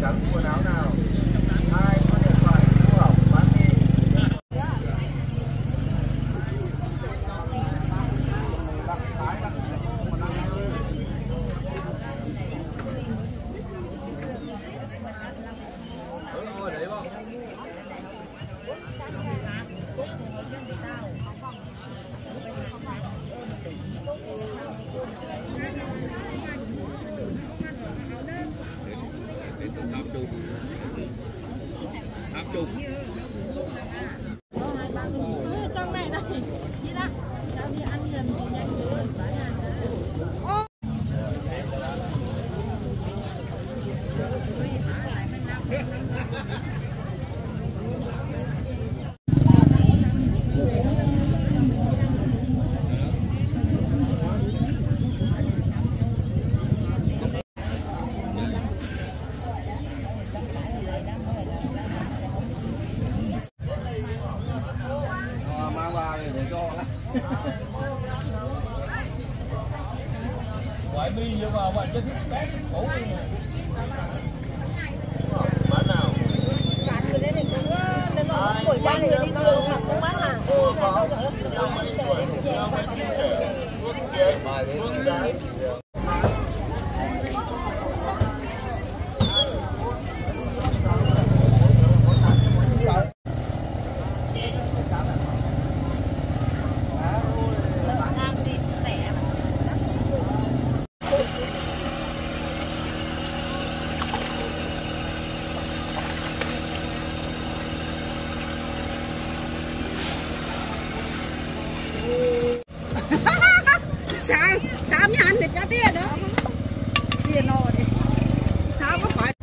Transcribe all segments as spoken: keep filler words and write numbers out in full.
Trắng quần áo nào? Ai có điện thoại mua hỏng bán đi. Ngồi đấy không? Tháp chung. Tháp chung. Trong này này, chị đã. Cháu đi ăn liền thì nhanh rồi, bán hàng. Ngoại bi vô vào ngoài trên bát cũ đi nè. Bán nào? Bán người đấy thì cũng nên nó buổi ra người đi đường hoặc không bán hàng. Ừ, có. Sao? Sao mới ăn thịt cá tía nữa? Tiền rồi. Sao có phải?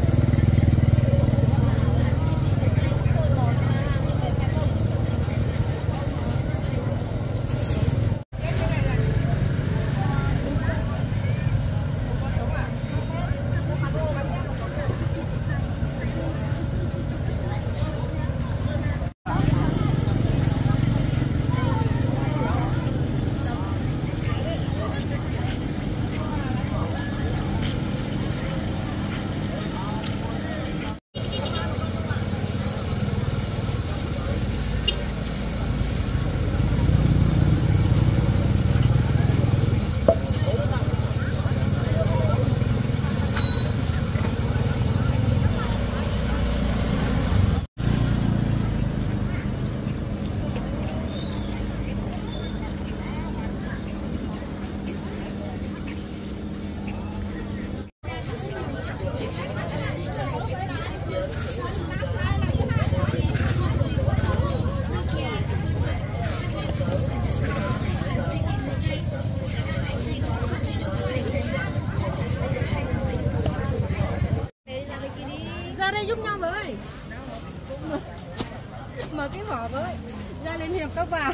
Ra đây giúp nhau với. Mở, mở cái vỏ với. Ra lên hiệp các vào.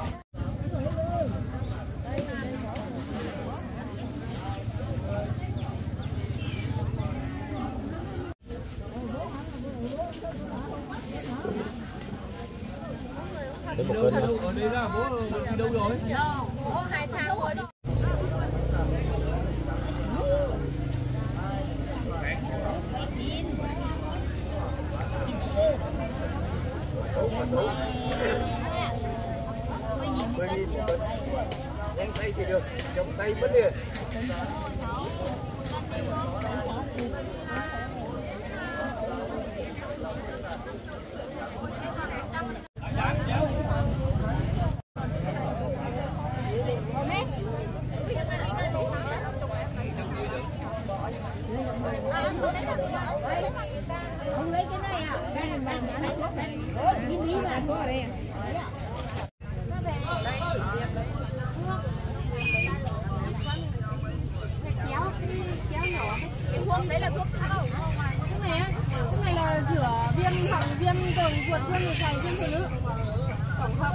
Ở đây ra bố đi đâu rồi? Bố hai tháng rồi đi. mười nghìn một cân. Nhanh tay thì được, trong tay mất liền. Không lấy cái này à? Đây là bạn đã lấy thuốc này. Cái lý là có ở đây. Kéo, kéo nhỏ. Cái thuốc đấy là thuốc tháo. Cái này á, cái này là rửa viêm họng, viêm đường ruột, viêm dạ dày, viêm phụ nữ. Tổng hợp.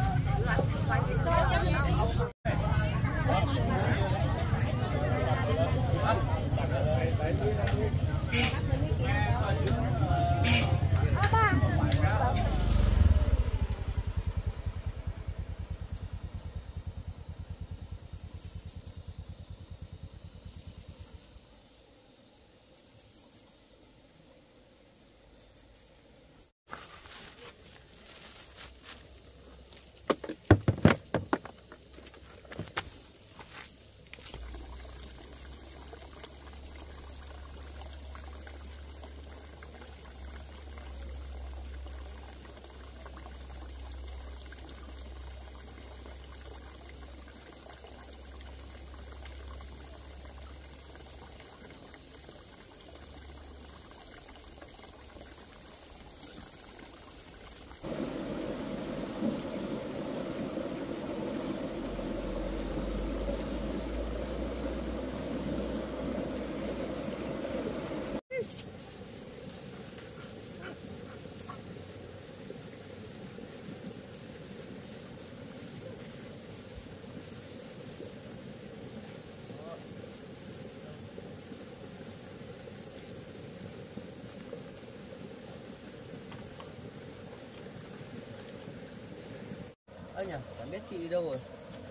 nhỉ? Chẳng biết chị đi đâu rồi.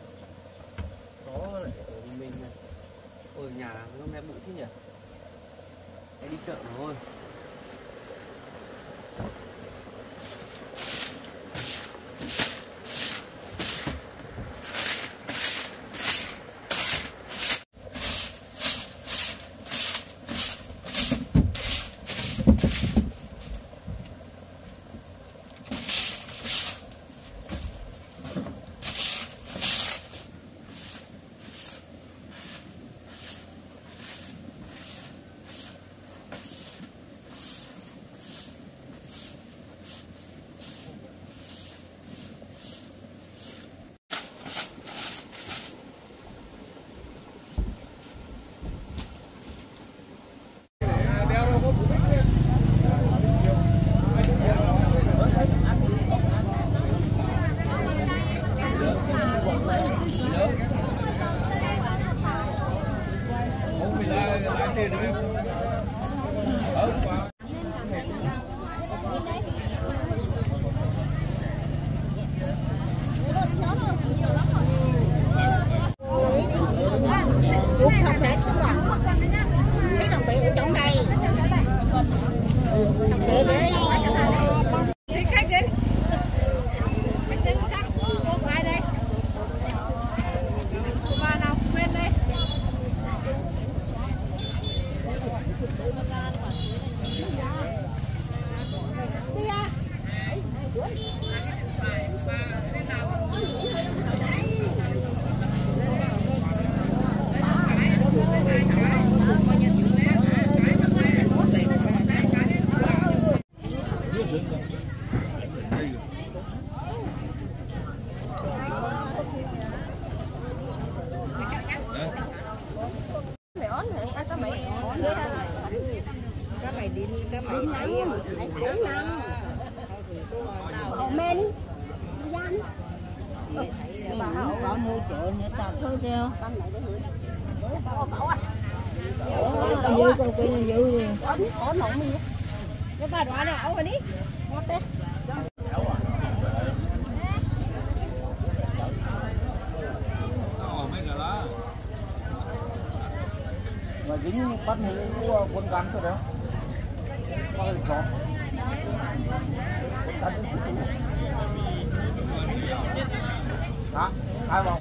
Có lại ở một mình này. Ôi nhà nó mẹ bụi thế nhỉ? Em đi chợ rồi. Mà dính bắt hữu quân cán thôi đấy. Có được không? Quân cán đó, hai vòng.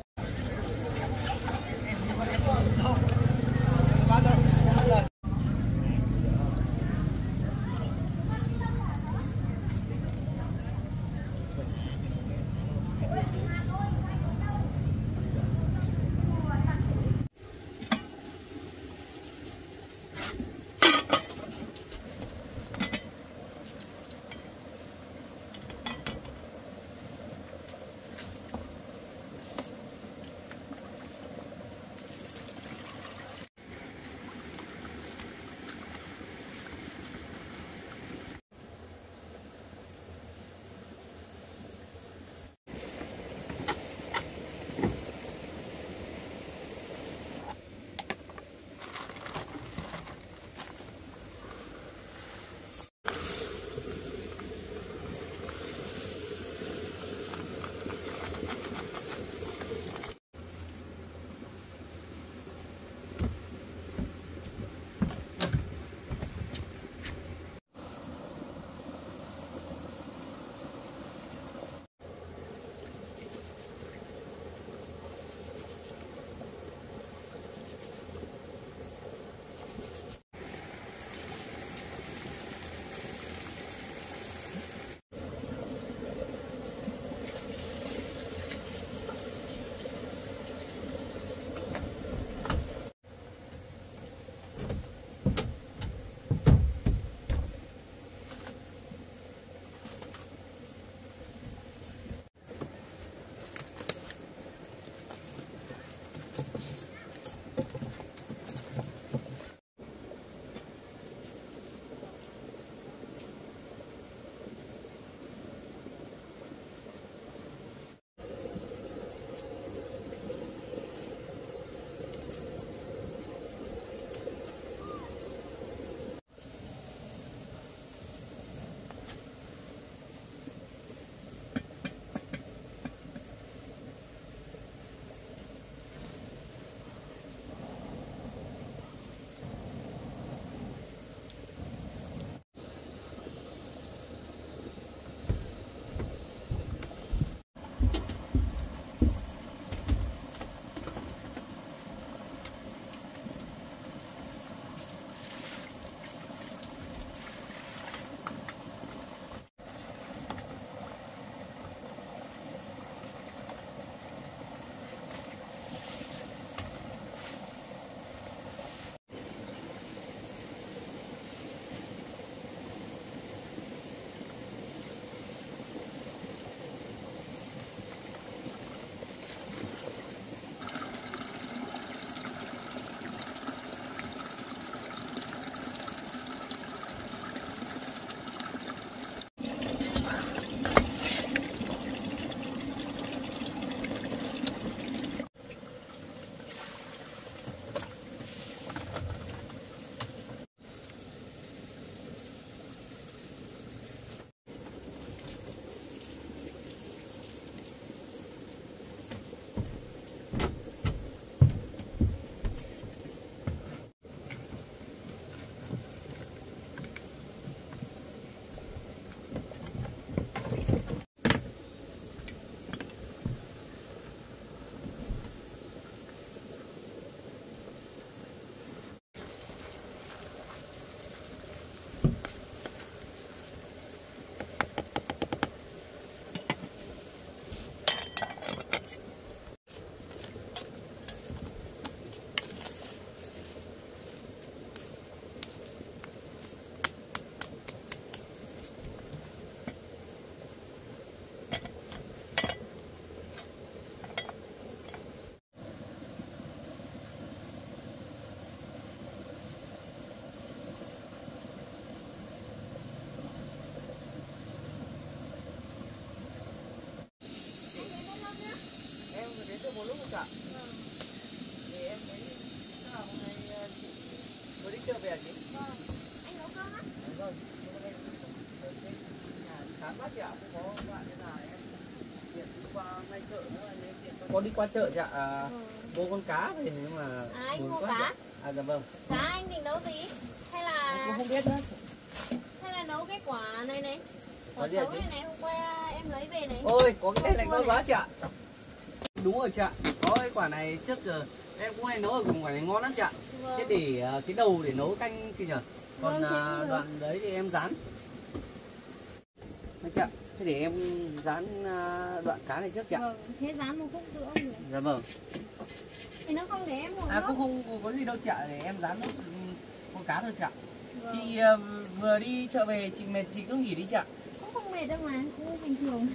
ạ. Để em thấy là hôm nay chị vừa đi chợ về à chị? Vâng. Anh nấu cơm á? Vâng. Ở trên nhà khám bác chị ạ, không có bạn thế nào em tiện đi qua ngay chợ nữa, anh ấy tiện có đi qua chợ chị ạ. À, Ừ. mua con cá thì nhưng mà À, anh buồn mua quá cá? chị ạ. À dạ vâng. Cá anh định nấu gì? Hay là Em cũng không biết nữa. hay là nấu cái quả này này? Quả Quả gì hả xấu chị? này này, hôm qua em lấy về này. Ôi, có cái này lạnh Mua ngon này. quá chị ạ. Đúng rồi chị ạ. Có cái quả này trước giờ em cũng hay nấu ở vùng quả này ngon lắm chị ạ. Vâng. Thế để uh, cái đầu để nấu canh chị nhỉ? Còn Vâng, thế uh, cũng được. đoạn đấy thì em rán. Đấy chị ạ. Thế để em rán uh, đoạn cá này trước chị ạ. Vâng, thế dán một khúc nữa cũng được. Dạ vâng. Thì nó không để em một À nước. cũng không có gì đâu chị ạ, để em rán nốt con cá thôi chị ạ. Vâng. Chị uh, vừa đi chợ về chị mệt chị cứ nghỉ đi chị ạ. Cũng không mệt đâu mà, cũng bình thường.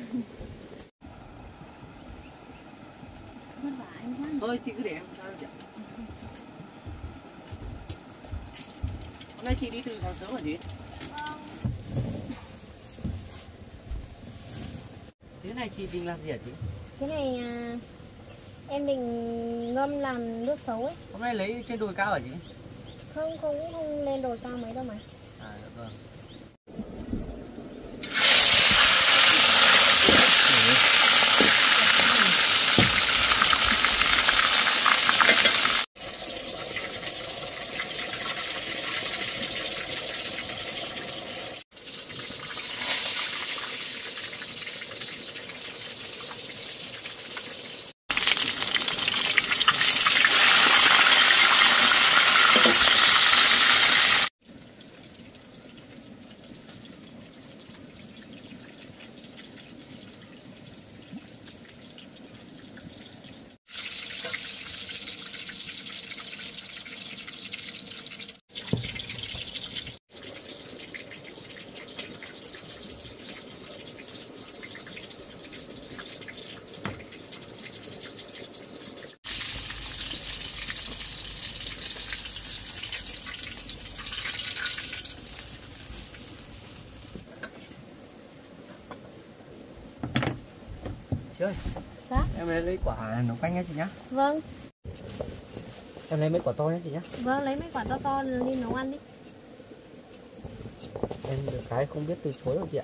Vất vả anh quá. Thôi chị cứ để em sao chị ạ. Hôm nay chị đi từ sáng sớm hả chị? Vâng. Thế này chị định làm gì hả chị? Cái này à, em định ngâm làm nước sấu ấy. Hôm nay lấy trên đồi cao hả chị? Không, không không lên đồi cao mấy đâu mà. À dạ vâng. Chị ơi, Dạ? em lấy, lấy quả nấu canh nhé chị nhá. Vâng, Em lấy mấy quả to nhé chị nhá. vâng lấy mấy quả to to đi nấu ăn đi. Em được cái không biết từ chối rồi chị ạ.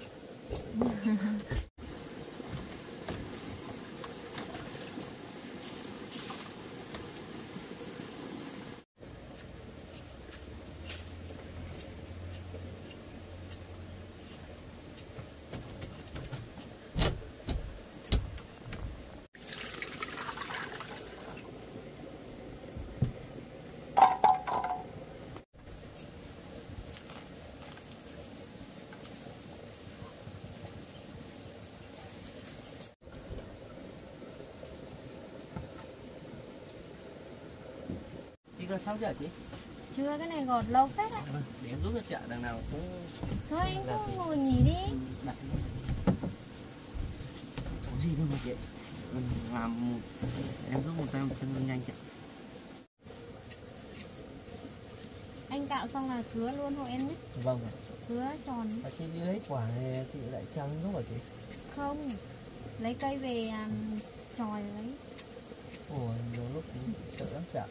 Chị cần xong chưa hả chị? Chưa, cái này gọt lâu phết đấy. Vâng, để em giúp cho chị ạ, đằng nào cũng Thôi anh làm cứ gì. ngồi nghỉ đi. Đặt có gì đâu mà chị. Ừ, làm một em giúp một tay một chân nhanh chị ạ. Anh cạo xong là cứa luôn hộ em nhé. Vâng. Cứa tròn. Và chị đi lấy quả này chị lại trăng lúc hả chị? Không, lấy cây về um, chòi lấy. Ồ, nhiều lúc thì sợ lắm chị ạ.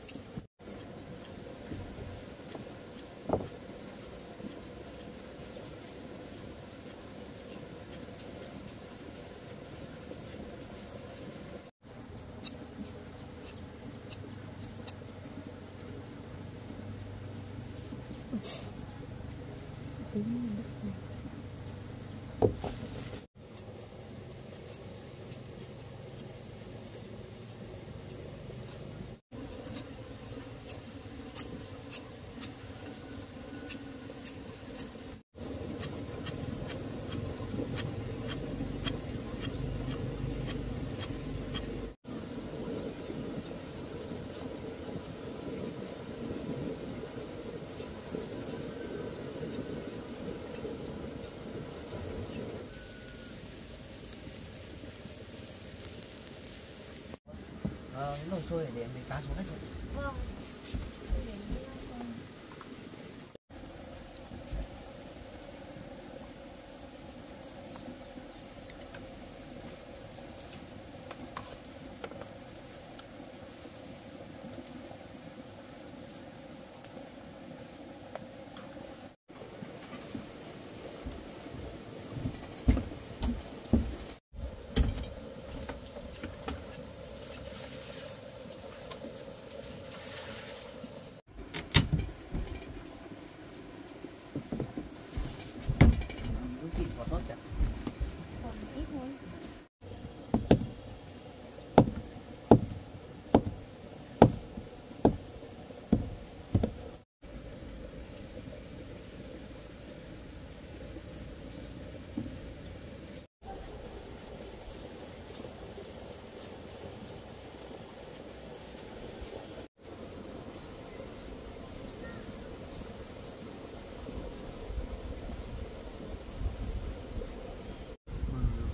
Ờ, cái nồi sôi để em lấy cá xuống đấy chị. Vâng.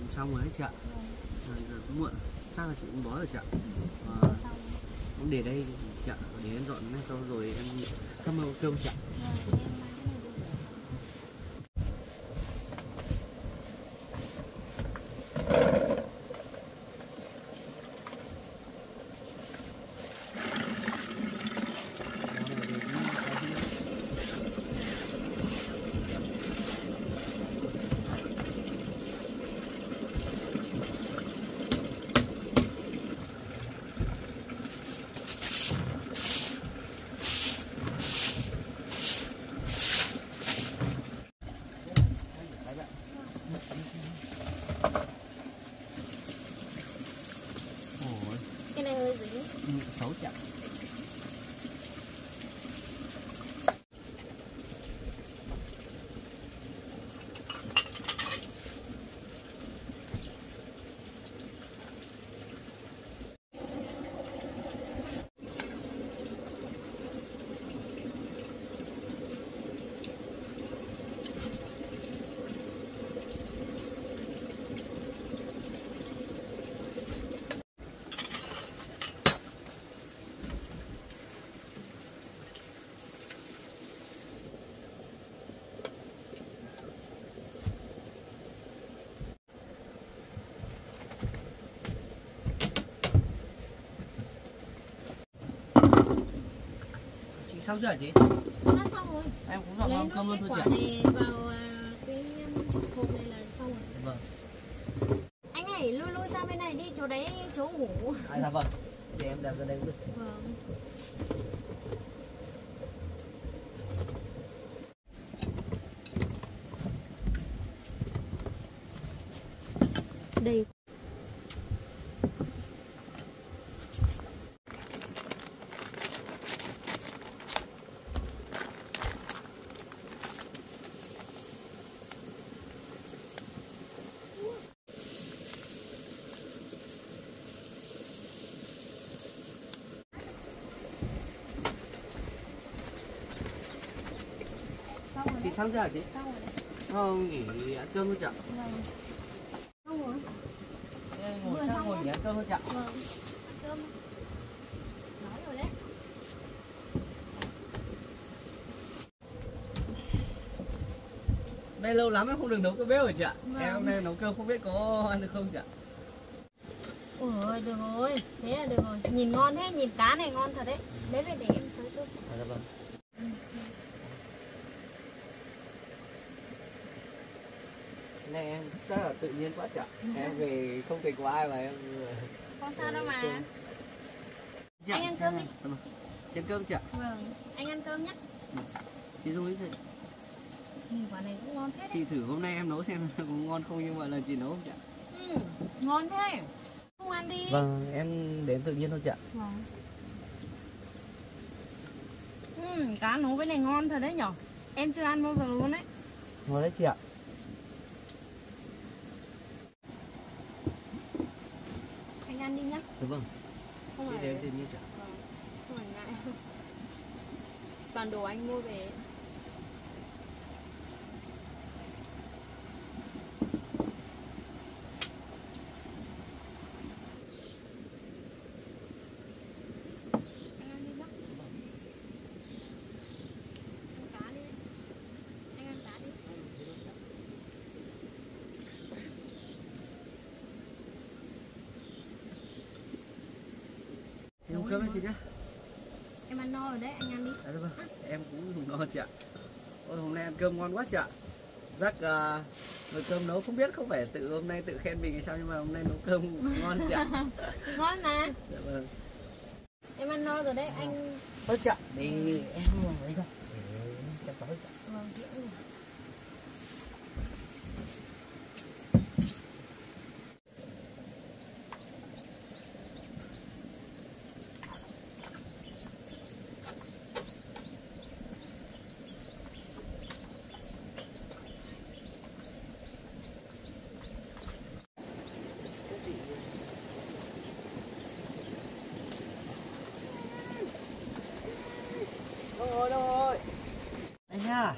xong rồi đấy chị ạ. Vâng. À, giờ cũng muộn, chắc là chị cũng bó rồi chị ạ. À, Xong. cũng để đây chị ạ, để em dọn này xong rồi em thăm màu cơm chị ạ. Vâng, em mang cái này đi. Ôi, Cái này hơi dính. ừ, xấu chị ạ. Chị xong chưa hả chị? Đã xong rồi. Em cũng dọn Lấy mâm nốt cơm luôn cái thôi quả chị ạ. này vào à, cái hộp này là xong rồi. Vâng. Anh ơi, lui lui sang bên này đi, chỗ đấy chỗ ngủ. À, dạ vâng. Để em đặt ra đây cũng được. Vâng. Đây. Xong rồi Chị đấy. xong chưa hả chị? Xong rồi đấy. Không, nghỉ ăn cơm thôi chị ạ. Vâng. Xong rồi. Em ngồi Vừa sang xong ngồi rồi. nghỉ ăn cơm thôi chị ạ. Vâng. Ăn cơm. Nói rồi đấy. Đây lâu lắm em không được nấu cơm bếp rồi chị ạ. Vâng. Em hôm nay nấu cơm không biết có ăn được không chị ạ. Ôi ơi, được rồi. Thế là được rồi. Nhìn ngon thế, nhìn cá này ngon thật đấy. Đấy về để em xới cơm. À, dạ vâng. Này em rất là tự nhiên quá chị ạ. Em về không thể có ai mà em Không sao đâu mà. Chị Anh ăn cơm đi. Vâng. Chị ăn cơm chị ạ. Vâng, anh ăn cơm nhé. Chị dùng ý gì? Nhìn quả này cũng ngon thế đấy. Chị thử hôm nay em nấu xem có ngon không, nhưng mà lần chị nấu không chị ạ? Ừ, ngon thế. Không ăn đi. Vâng, em đến tự nhiên thôi chị ạ. Vâng. Ừ, cá nấu cái này ngon thật đấy nhở. Em chưa ăn bao giờ luôn đấy. Ngon đấy chị ạ. Anh ăn đi nhá. Dạ vâng. Không Chị phải đến tự nhiên chị ạ. Vâng, không phải ngại. Toàn đồ anh mua về. Anh ăn đi nhá. Ăn cá đi. Anh ăn cá đi. Dùng cơm với chị nhé. Em ăn no rồi đấy, anh ăn đi. Dạ vâng, em cũng dùng no chị ạ. Ôi, hôm nay ăn cơm ngon quá chị ạ. Rắc uh, nồi cơm nấu không biết không phải tự hôm nay tự khen mình hay sao, nhưng mà hôm nay nấu cơm ngon chị ạ. Ngon mà. Dạ vâng. Em ăn no rồi đấy, anh. Thôi chị ạ, để em ngồi đấy thôi. Để em cháu chị ạ. Vâng, chị cũng được. Đâu rồi, đâu rồi. Anh nha.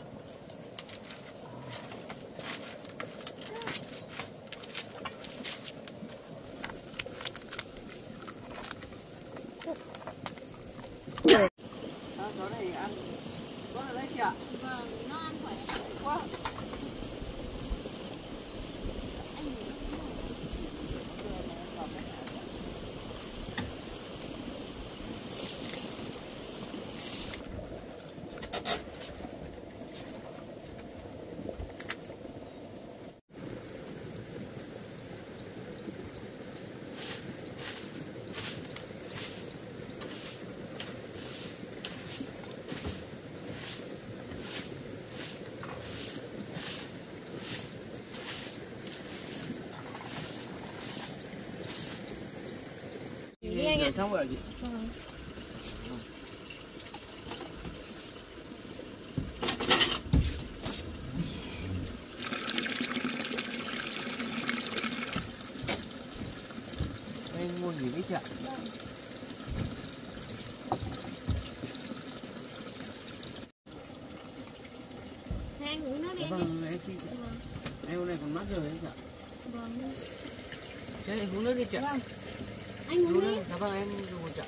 rửa xong rồi hả chị? Vâng. Đây mua gì đấy chị ạ? Vâng. Thế anh uống nước đi Dạ anh. vâng, em xin. Vâng. Em hôm nay còn mát rồi đấy chị ạ. Vâng. Thế anh uống nước đi chị ạ. Vâng. Anh uống Uống đi. nước. Dạ vâng, em dùng một chị ạ.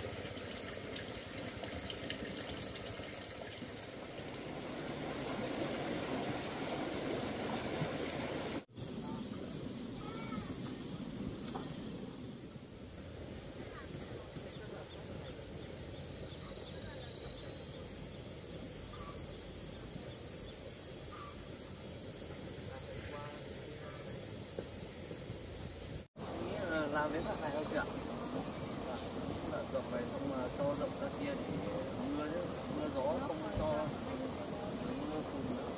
Làm đến đoạn này thôi chị ạ. Là rộng này xong mà to rộng ra kia thì mưa nữa, mưa gió không to, mưa phùn nữa.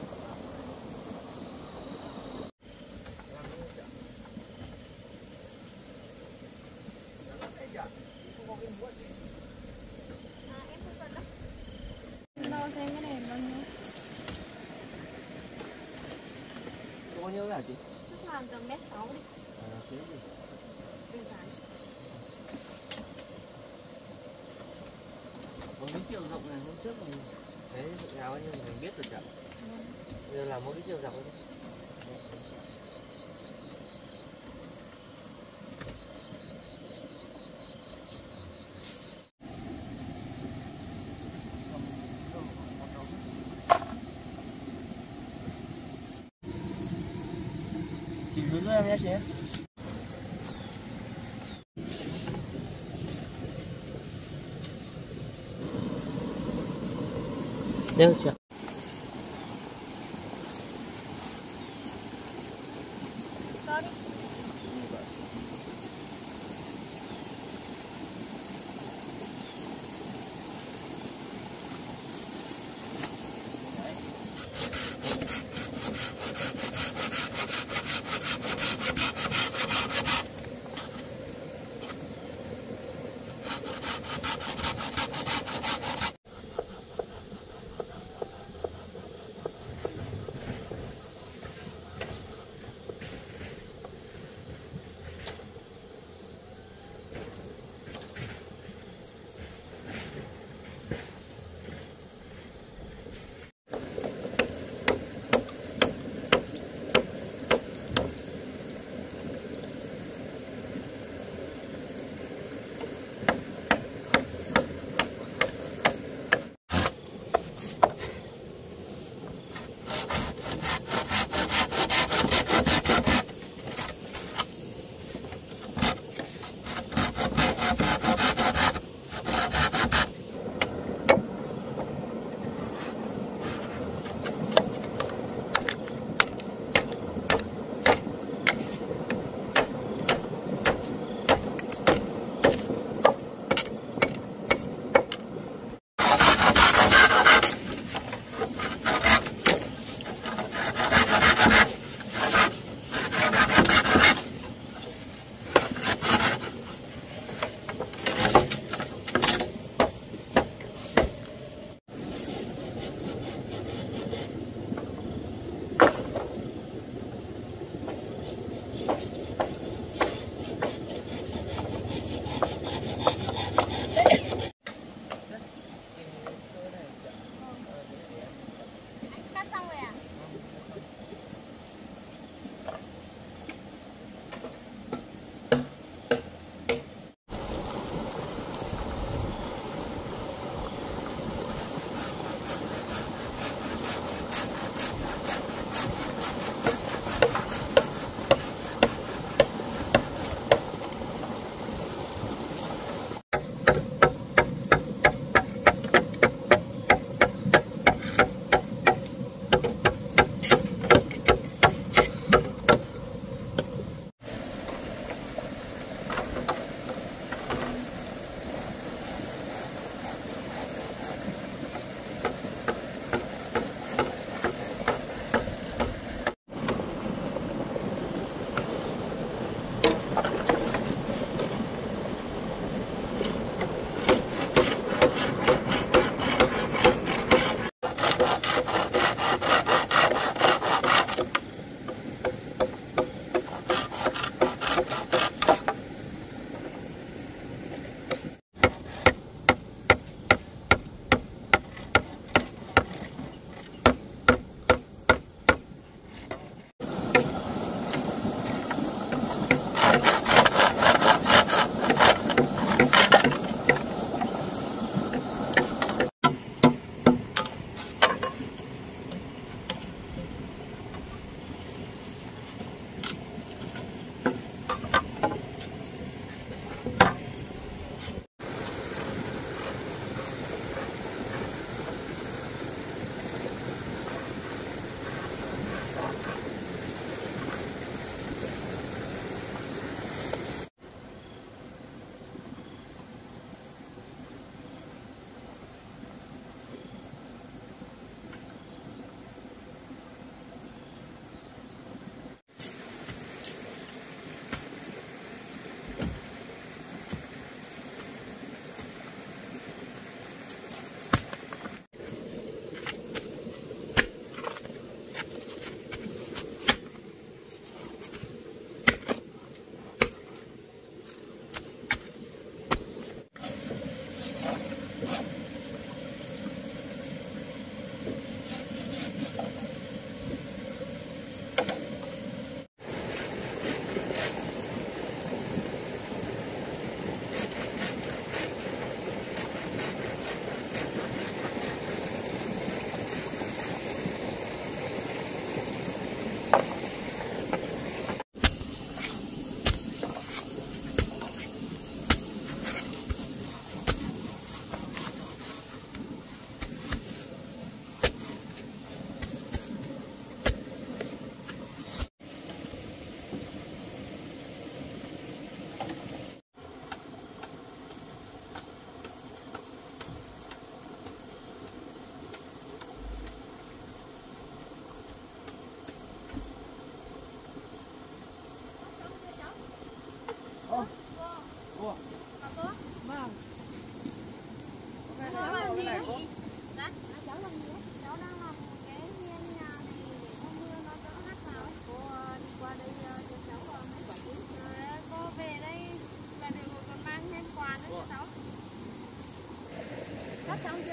Đo xem cái này bao nhiêu. Bao nhiêu hả chị? Chắc là tầm mét sáu đi. À, thế gì? Đơn giản. Có mấy chiều rộng này hôm trước mình thấy dựng áo nhưng mình biết rồi chả. Bây giờ là mỗi cái chiều rộng thôi. Chị hướng cho em nhé chị. Được chưa? Đo đi.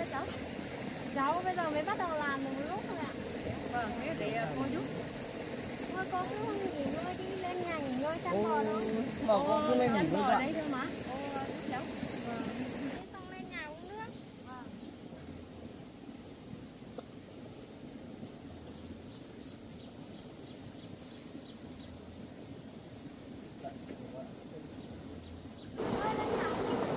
hả cháu? Cháu bây giờ mới bắt đầu làm một lúc thôi ạ. Vâng, thế để cô giúp. Thôi cô cứ nghỉ ngơi đi, lên nhà nghỉ ngơi chăm bò thôi. Bảo con cứ lên nghỉ ngơi ở dạ. đây thôi mà. Cô giúp cháu. Vâng. Thế xong lên nhà uống nước. Vâng. Thôi lên nhà.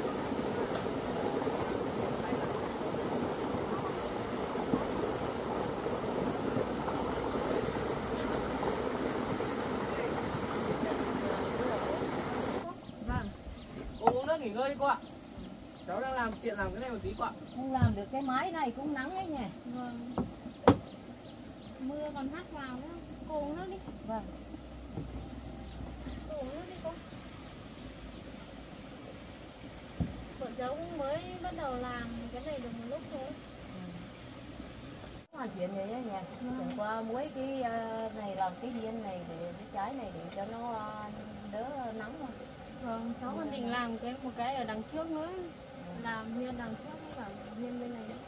Vâng. Cô uống nước nghỉ ngơi đi cô ạ. Cháu đang làm tiện làm cái này một tí cô ạ. Không làm được cái máy này cũng nắng đấy nhỉ. Vâng. Mưa còn hắt vào nữa. Cô uống nước đi. Vâng. Cô uống nước đi cô. Bọn cháu cũng mới bắt đầu làm cái này được một lúc thôi. Hoàn chuyện vậy đó nha. Chẳng qua muối cái ờ, này làm cái viên này để cái trái này để cho nó ờ, đỡ nắng thôi. Vâng, cháu còn định làm cái một cái ở đằng trước nữa. Làm viên đằng trước với cả viên bên này nữa.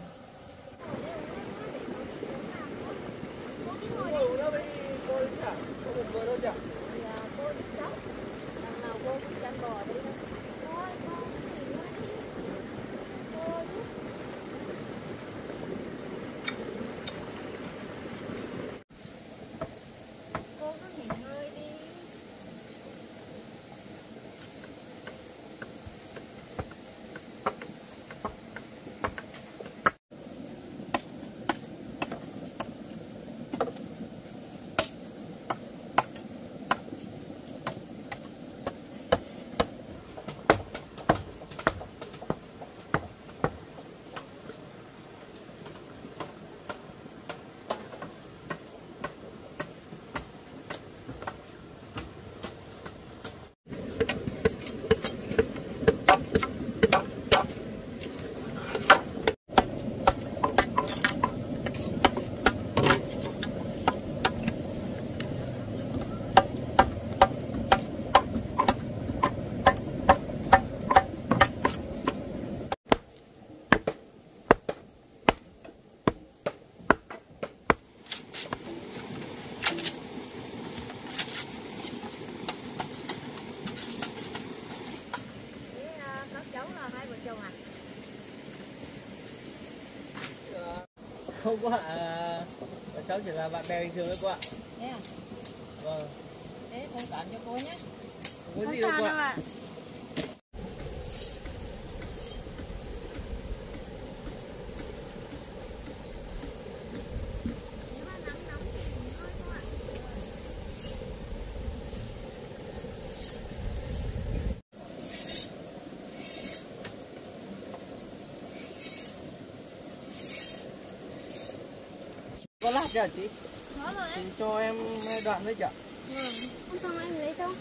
Cô đi ngồi đi. Cô đâu đi, cô đi chả, cô đừng ngồi đâu chả. Thì à, cô giúp cháu. Đằng nào cô cũng chăn bò đấy thôi. Thôi, cô nghỉ ngơi đi. Cô giúp. Cô cứ nghỉ ngơi đi. Không cô ạ, à, cháu chỉ là bạn bè bình thường thôi cô ạ. Thế à? Vâng. Thế thông cảm cho cô nhé. Không có gì đâu cô ạ. Có lát chưa chị? Có rồi Chị ấy. cho em hai đoạn với chị ạ. Vâng, không xong em lấy cho.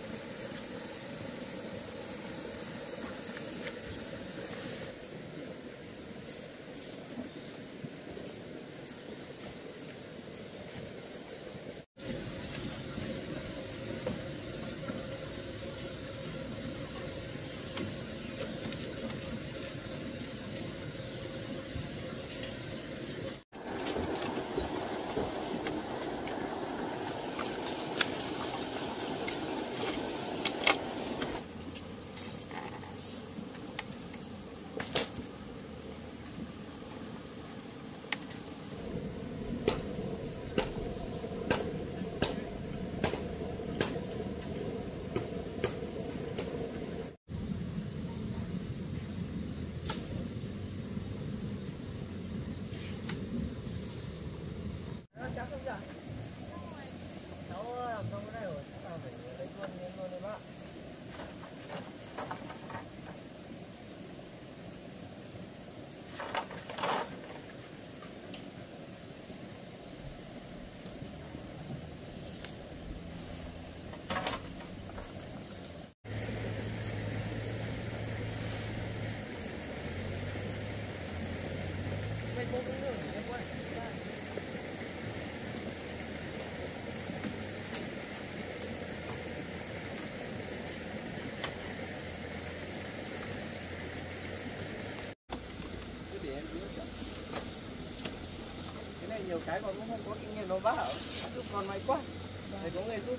con cũng không có kinh nghiệm đâu bác ạ. Bác giúp con may quá. Thầy có người giúp.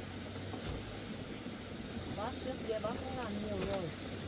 Bác trước kia bác cũng làm nhiều rồi.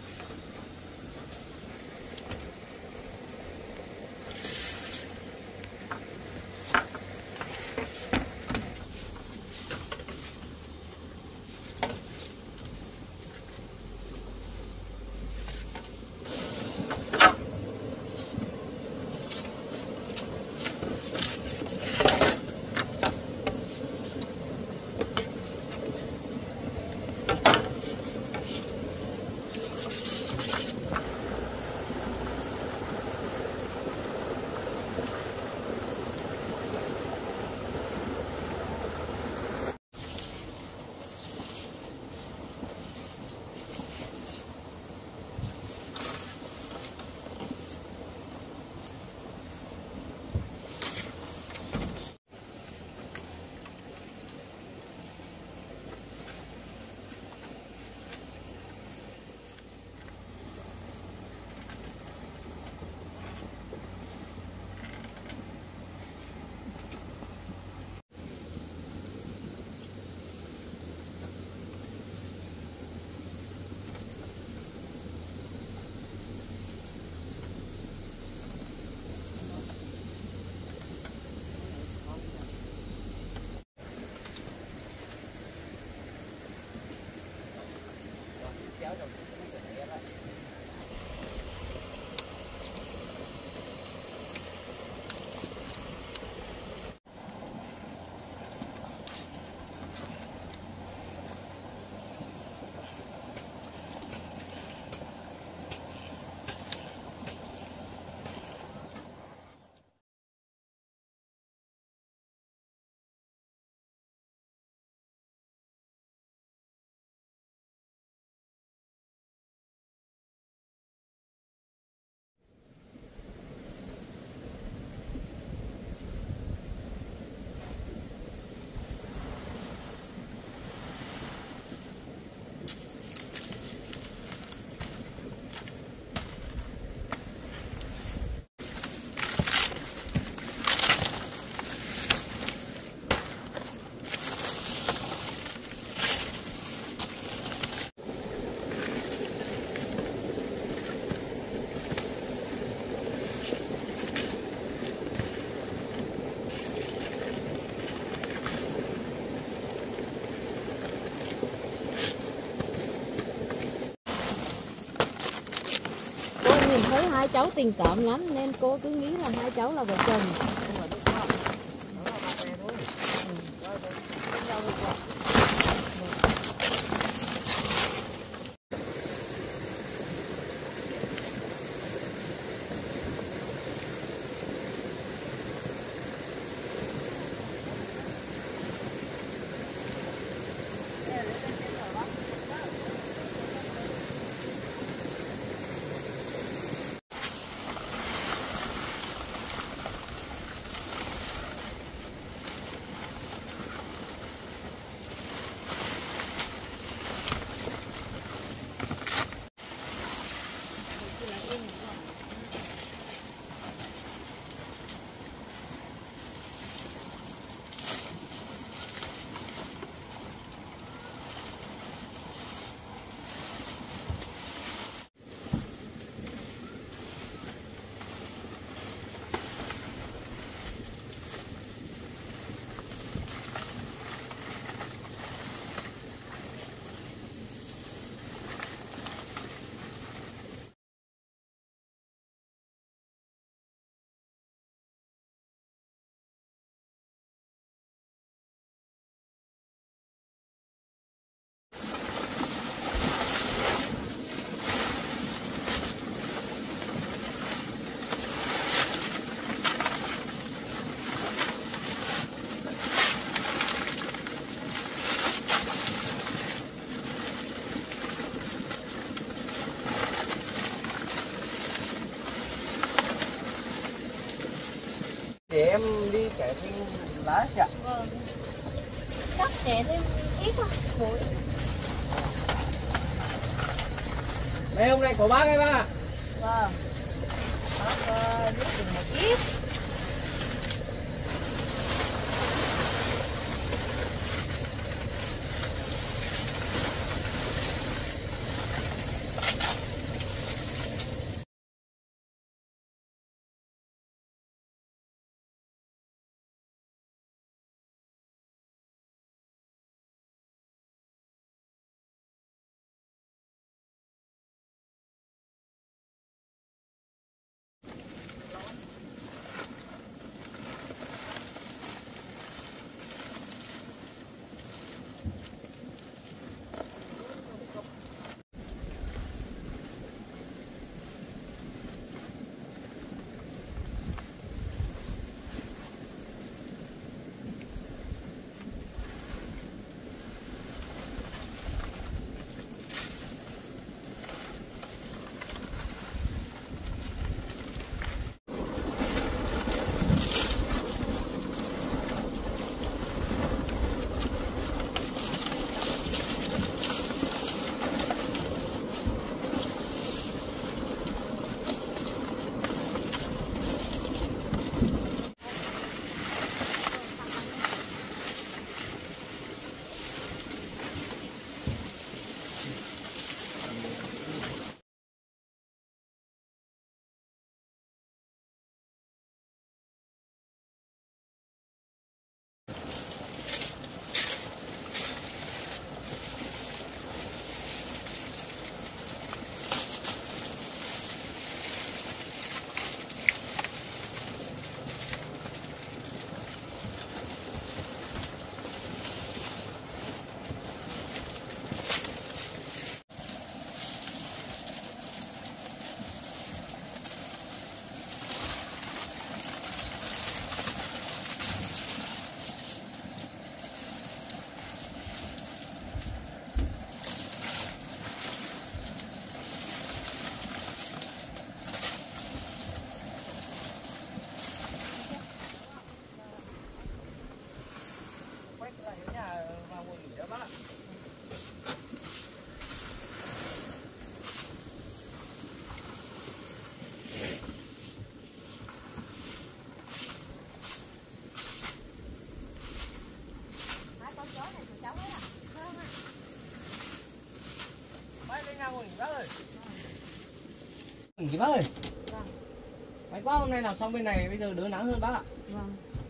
Nhìn thấy hai cháu tình cảm lắm nên cô cứ nghĩ là hai cháu là vợ chồng. Để em đi kẻ thêm lá chị ạ. Vâng. Chắc kẻ thêm ít thôi. Bụi. Đây hôm nay của bác ấy ba. Vâng. Bác uh, giúp được một ít. nào nghỉ bác ơi. Nghỉ bác ơi. Vâng. May quá hôm nay làm xong bên này bây giờ đỡ nắng hơn bác ạ. Vâng.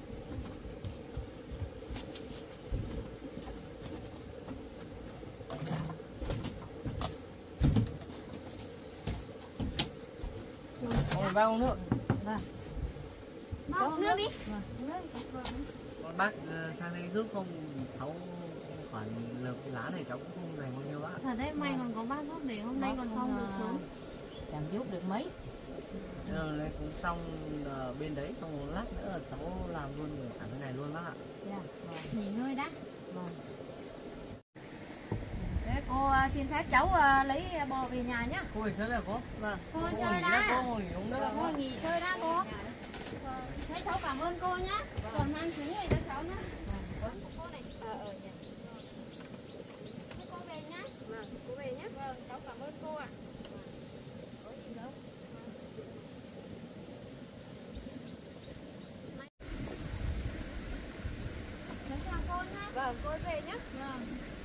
Ôi bác uống nước. Vâng. Bác uống nước đi. Vâng. Con bác uh, sang đây giúp không cháu khoản lợp cái lá này cháu cũng không dành bao nhiêu bác ạ. Thật đấy, may còn có bác giúp để hôm nay còn xong được sớm. Chẳng giúp được mấy. Giờ này cũng xong uh, bên đấy, xong một lát nữa là cháu làm luôn cả cái này luôn bác ạ. Dạ. Vâng. Nghỉ ngơi đã. Vâng. Thế cô uh, xin phép cháu uh, lấy bò về nhà nhá. Cô về sớm rồi cô. Vâng. Cô Cô chơi nghỉ đã. đã, cô nghỉ uống nước. Cô nghỉ chơi đã cô. Vâng. Thế cháu cảm ơn cô nhá. Còn mang trứng này cho cháu nhá. Vâng. Cô này. Ờ ờ nhỉ. Thế cô về nhá. Vâng, cô về nhá. Vâng, cháu cảm ơn cô ạ. Có gì đâu. Cháu chào cô nhá. Vâng, cô về nhá. Vâng.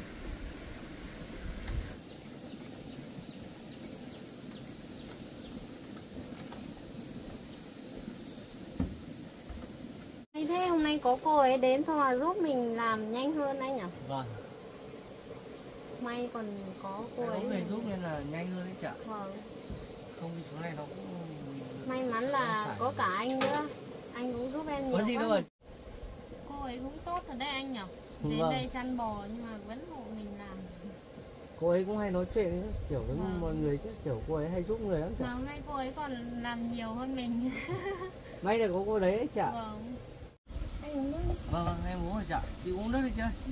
Thế hôm nay có cô ấy đến xong là giúp mình làm nhanh hơn anh nhỉ? Vâng. May còn có cô Có ấy. người giúp nên là nhanh hơn đấy chợ. Vâng. Không đi xuống này nó cũng May mắn là có cả anh nữa. Anh cũng giúp em nhiều. có gì đâu rồi. Cô ấy cũng tốt thật đấy anh nhỉ? Đến Vâng. đây chăn bò nhưng mà vẫn hộ mình làm. Cô ấy cũng hay nói chuyện ấy, kiểu với Vâng. mọi người chứ, kiểu cô ấy hay giúp người lắm chợ. Mà hôm nay cô ấy còn làm nhiều hơn mình. May là có cô đấy đấy chợ. Vâng. Anh uống nước đi. Vâng vâng, em uống rồi chợ. Chị uống nước đi chơi. Ừ.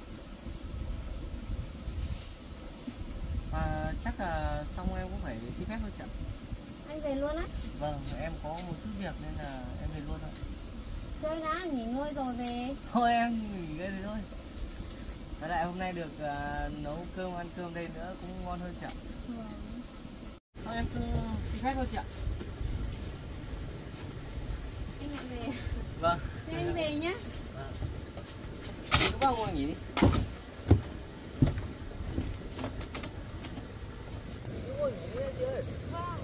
À, chắc là xong em cũng phải xin phép thôi chợ. Anh về luôn á? Vâng, em có một chút việc nên là em về luôn thôi. Chơi đã, nghỉ ngơi rồi về. Thôi em nghỉ ngơi thôi. Với lại hôm nay được uh, nấu cơm, ăn cơm đây nữa cũng ngon hơn chợ. Vâng. Thôi em xin phép thôi chị ạ. Anh lại về. Vâng. Thế anh về nhé. Vâng. Các bác ngồi nghỉ đi. Ngồi nghỉ đi chị ơi. Vâng.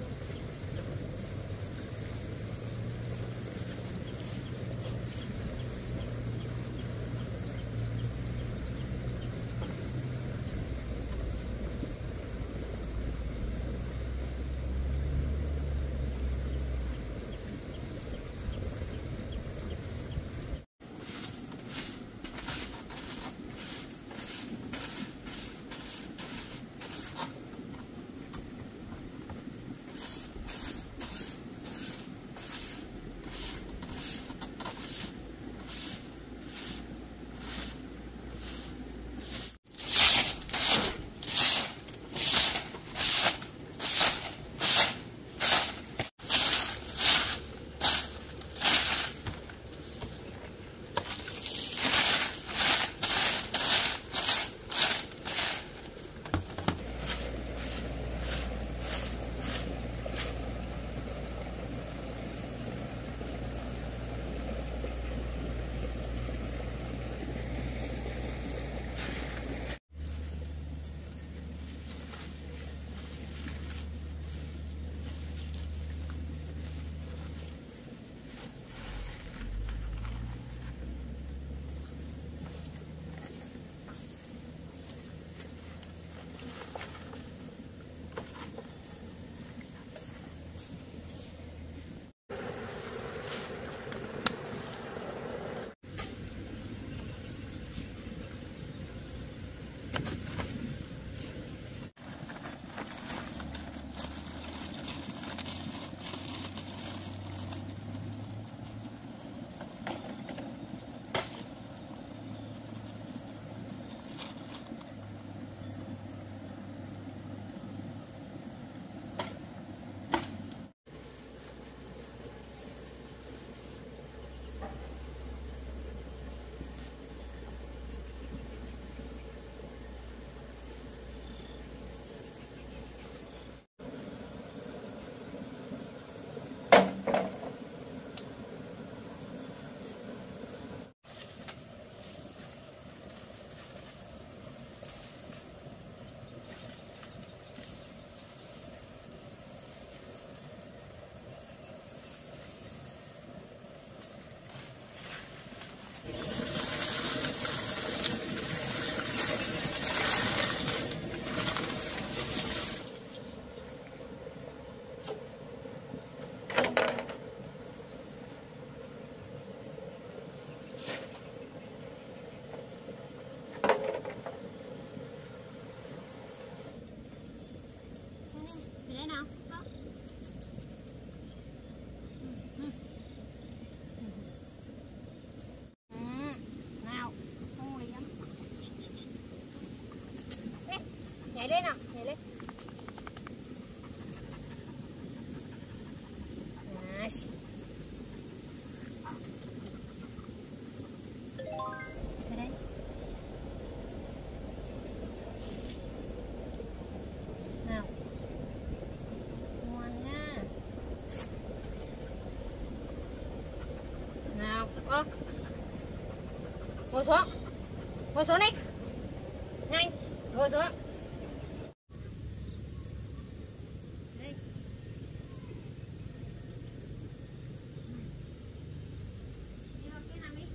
Nhảy lên nào, nhảy lên. Nice. Đây đây. Nào. Ngoan nha. Nào, ơ. Ngồi xuống. Ngồi xuống đi. Nhanh, ngồi xuống. Đây. Đi vào kia nằm đi.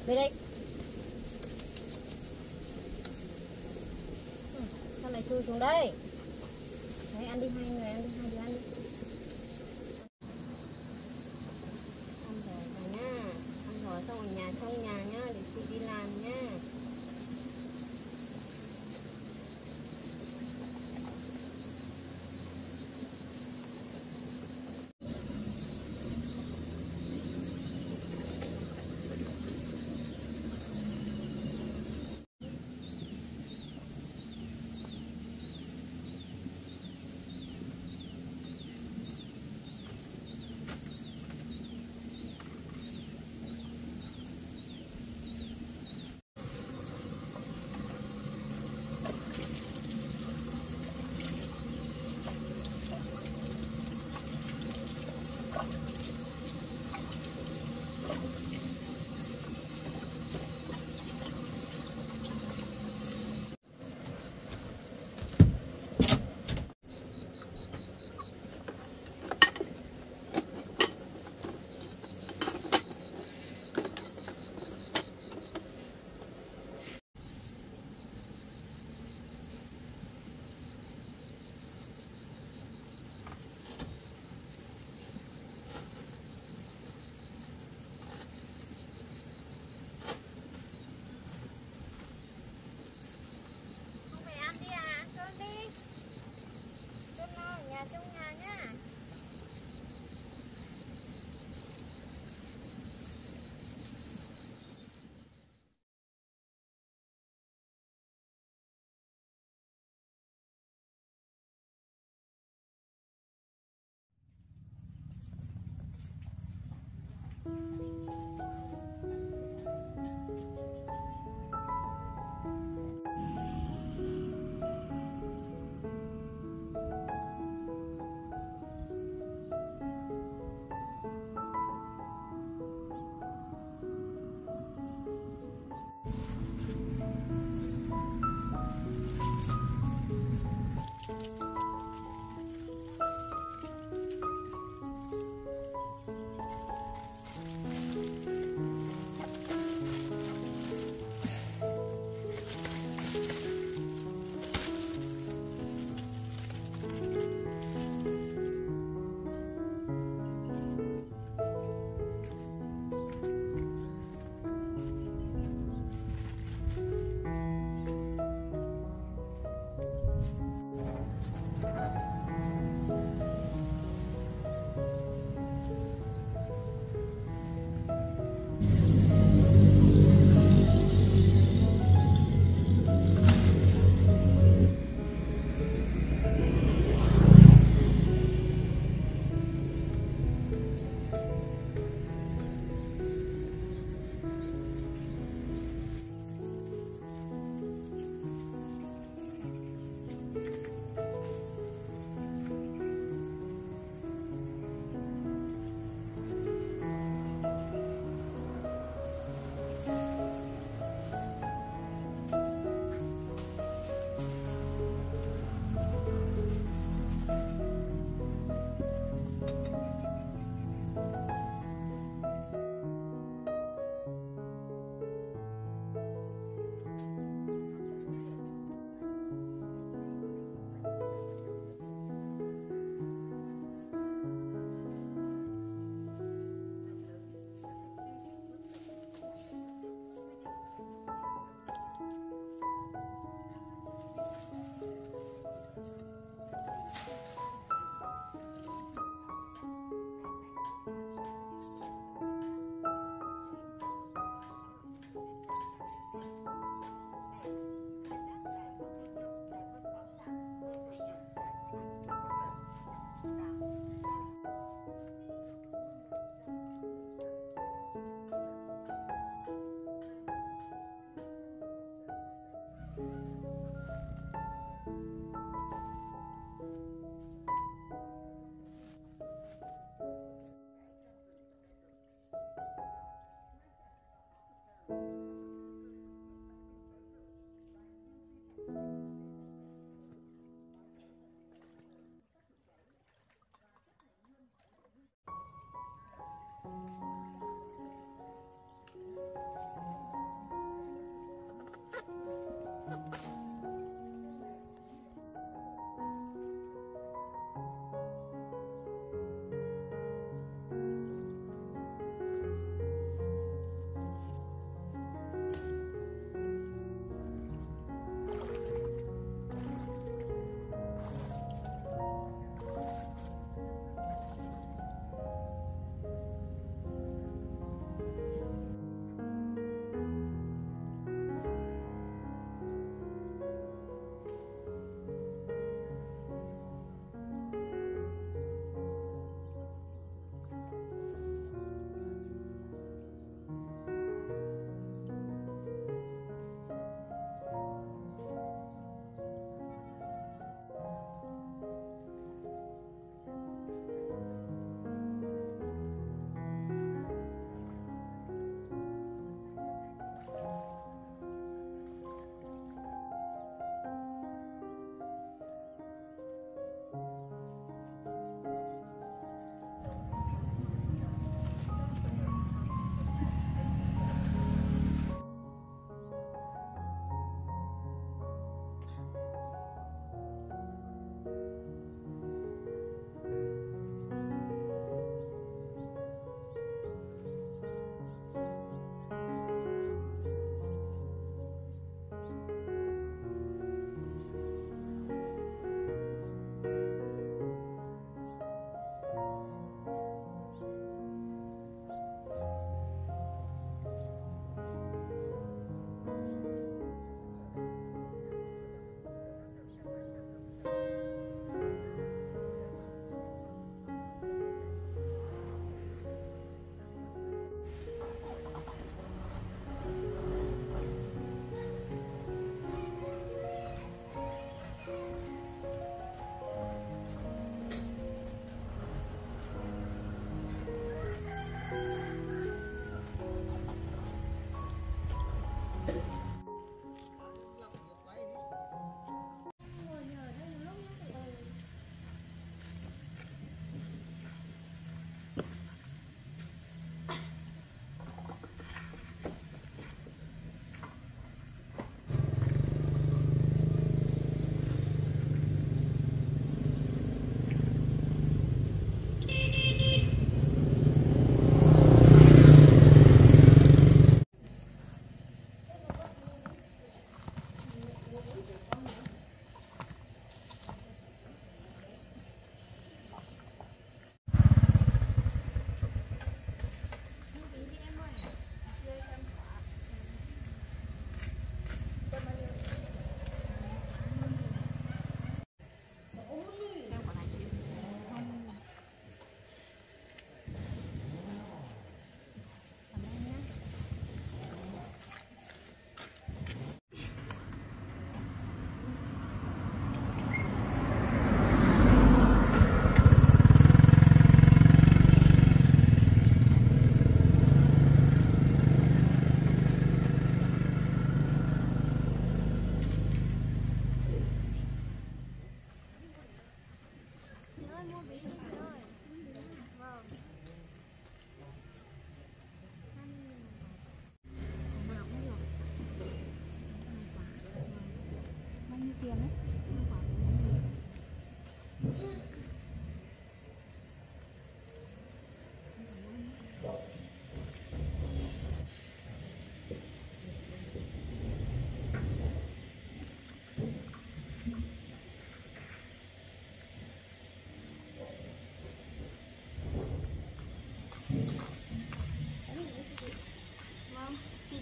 Về đây. Ừ, sao lại chui xuống đây? Đấy, ăn đi hai người, ăn đi hai đứa ăn đi. Ăn rồi rồi nha. Ăn rồi xong ở nhà trong nhà nhá, để chị đi làm nhá.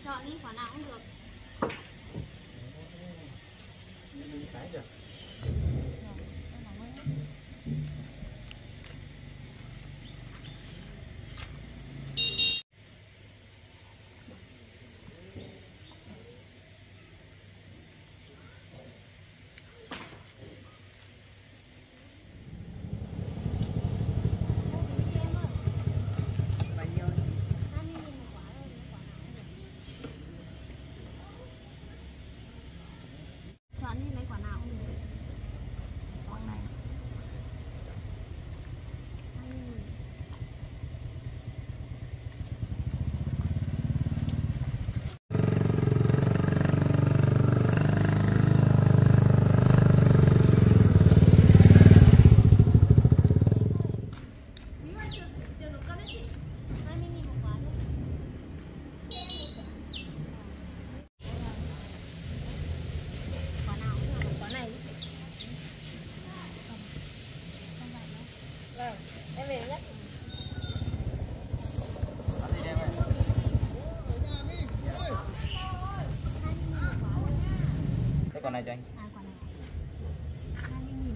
chọn đi, quả nào cũng được. Cái được. Bao nhiêu? hai mươi nghìn một quả thôi, quả nào cũng được. Chọn đi, lấy quả nào cũng được. Quả này hai mươi nghìn. hai mươi nghìn một quả thôi. Quả nào cũng được, quả này. Vâng, em về nhé. Ăn gì đây mày? Thế còn này cho anh. À, quả này hai mươi nghìn.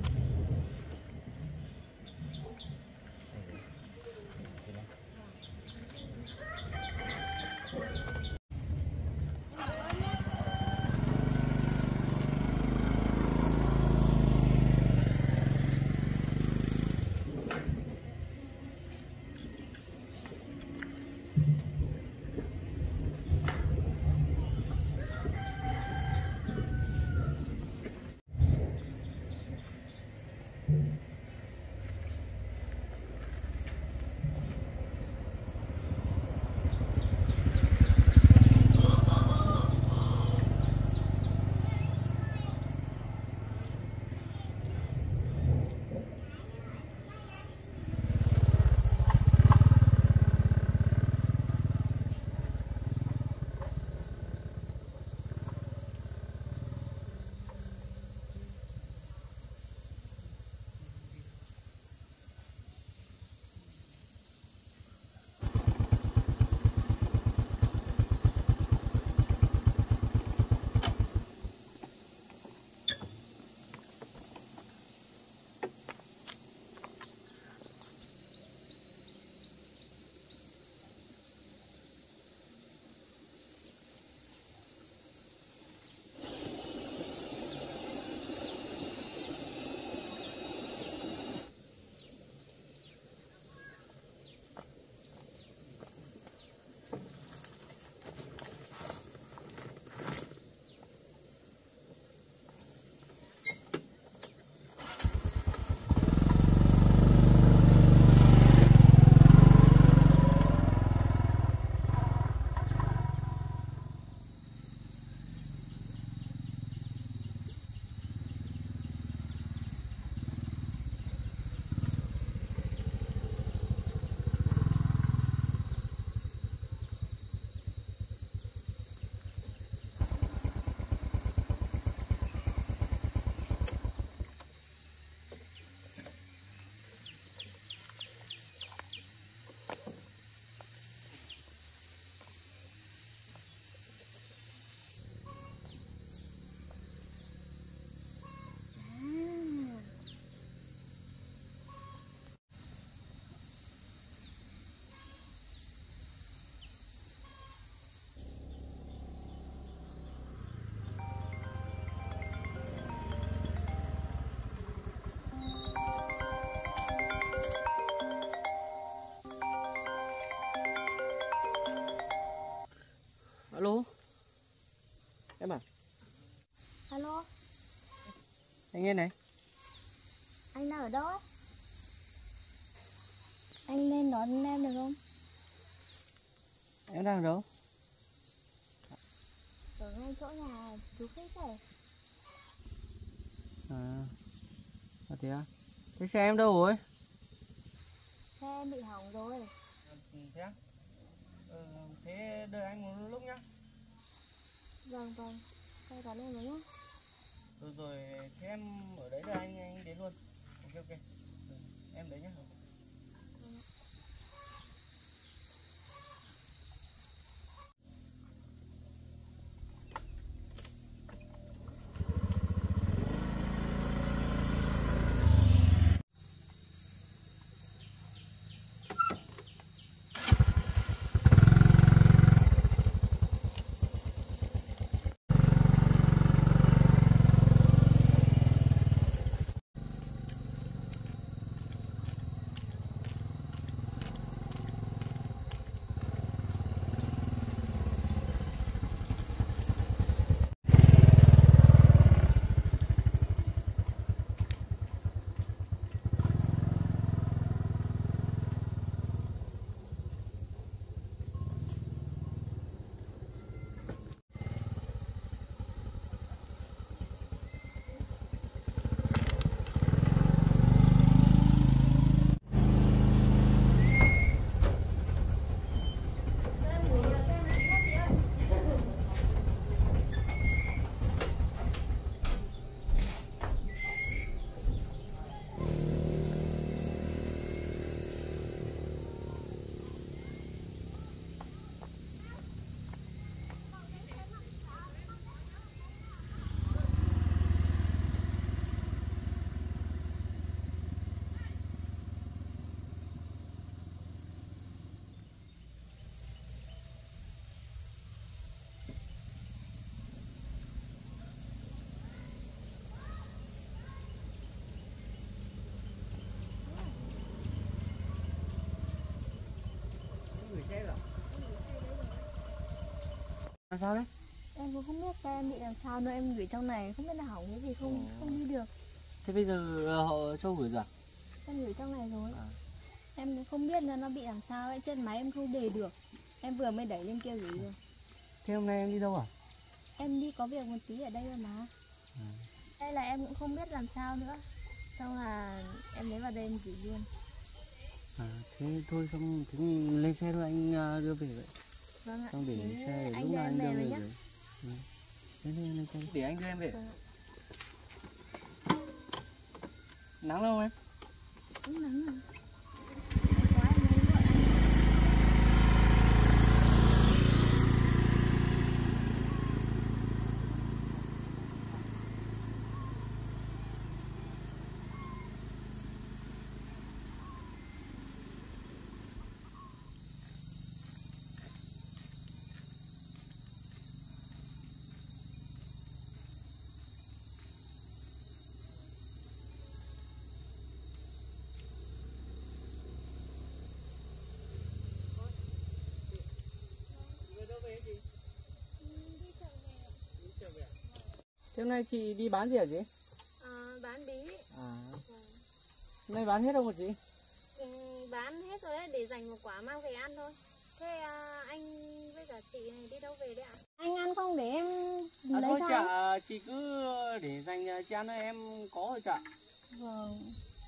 Alo. Em à? Alo, Anh nghe này. anh đang ở đâu ấy? Anh nên đón em được không? Em đang ở đâu? Ở ngay chỗ nhà chú khách này. À, à thế à? Thế xe em đâu rồi? Xe em bị hỏng rồi. Thế á? Ừ, thế đợi anh một lúc nhá. Vâng vâng, tôi đón em với nhá. Rồi rồi, thế em ở đấy rồi anh anh đến luôn. Ok ok. Ừ, em đấy nhá. Là sao đấy? Em cũng không biết xe em bị làm sao nữa, em gửi trong này không biết là hỏng cái gì không Ồ. không đi được. Thế bây giờ ờ, họ cho gửi rồi à? Em gửi trong này rồi. À. Em không biết là nó bị làm sao ấy, trên máy em không để được. Em vừa mới đẩy lên kia gửi rồi. Thế hôm nay em đi đâu à? Em đi có việc một tí ở đây rồi mà. À. Đây là em cũng không biết làm sao nữa. Xong là em lấy vào đây em gửi luôn. À, thế thôi xong thế lên xe thôi, anh uh, đưa về vậy. Vâng ạ. Xong để Thế xe để anh lúc đưa nào em anh đưa về về nhá. rồi. Ừ. Thế nên lên xe để anh đưa em về. Vâng ạ. Nắng đâu em? Cũng nắng rồi. Quá em mới gọi anh. Thế hôm nay chị đi bán gì hả chị? À, bán bí. À. Hôm nay bán hết không hả chị? Ừ, bán hết rồi đấy, để dành một quả mang về ăn thôi. Thế à, anh với cả chị này đi đâu về đấy ạ? Anh ăn không để em À, lấy thôi cho chả, anh. chị cứ để dành chị ăn thôi, em có rồi chả. Vâng.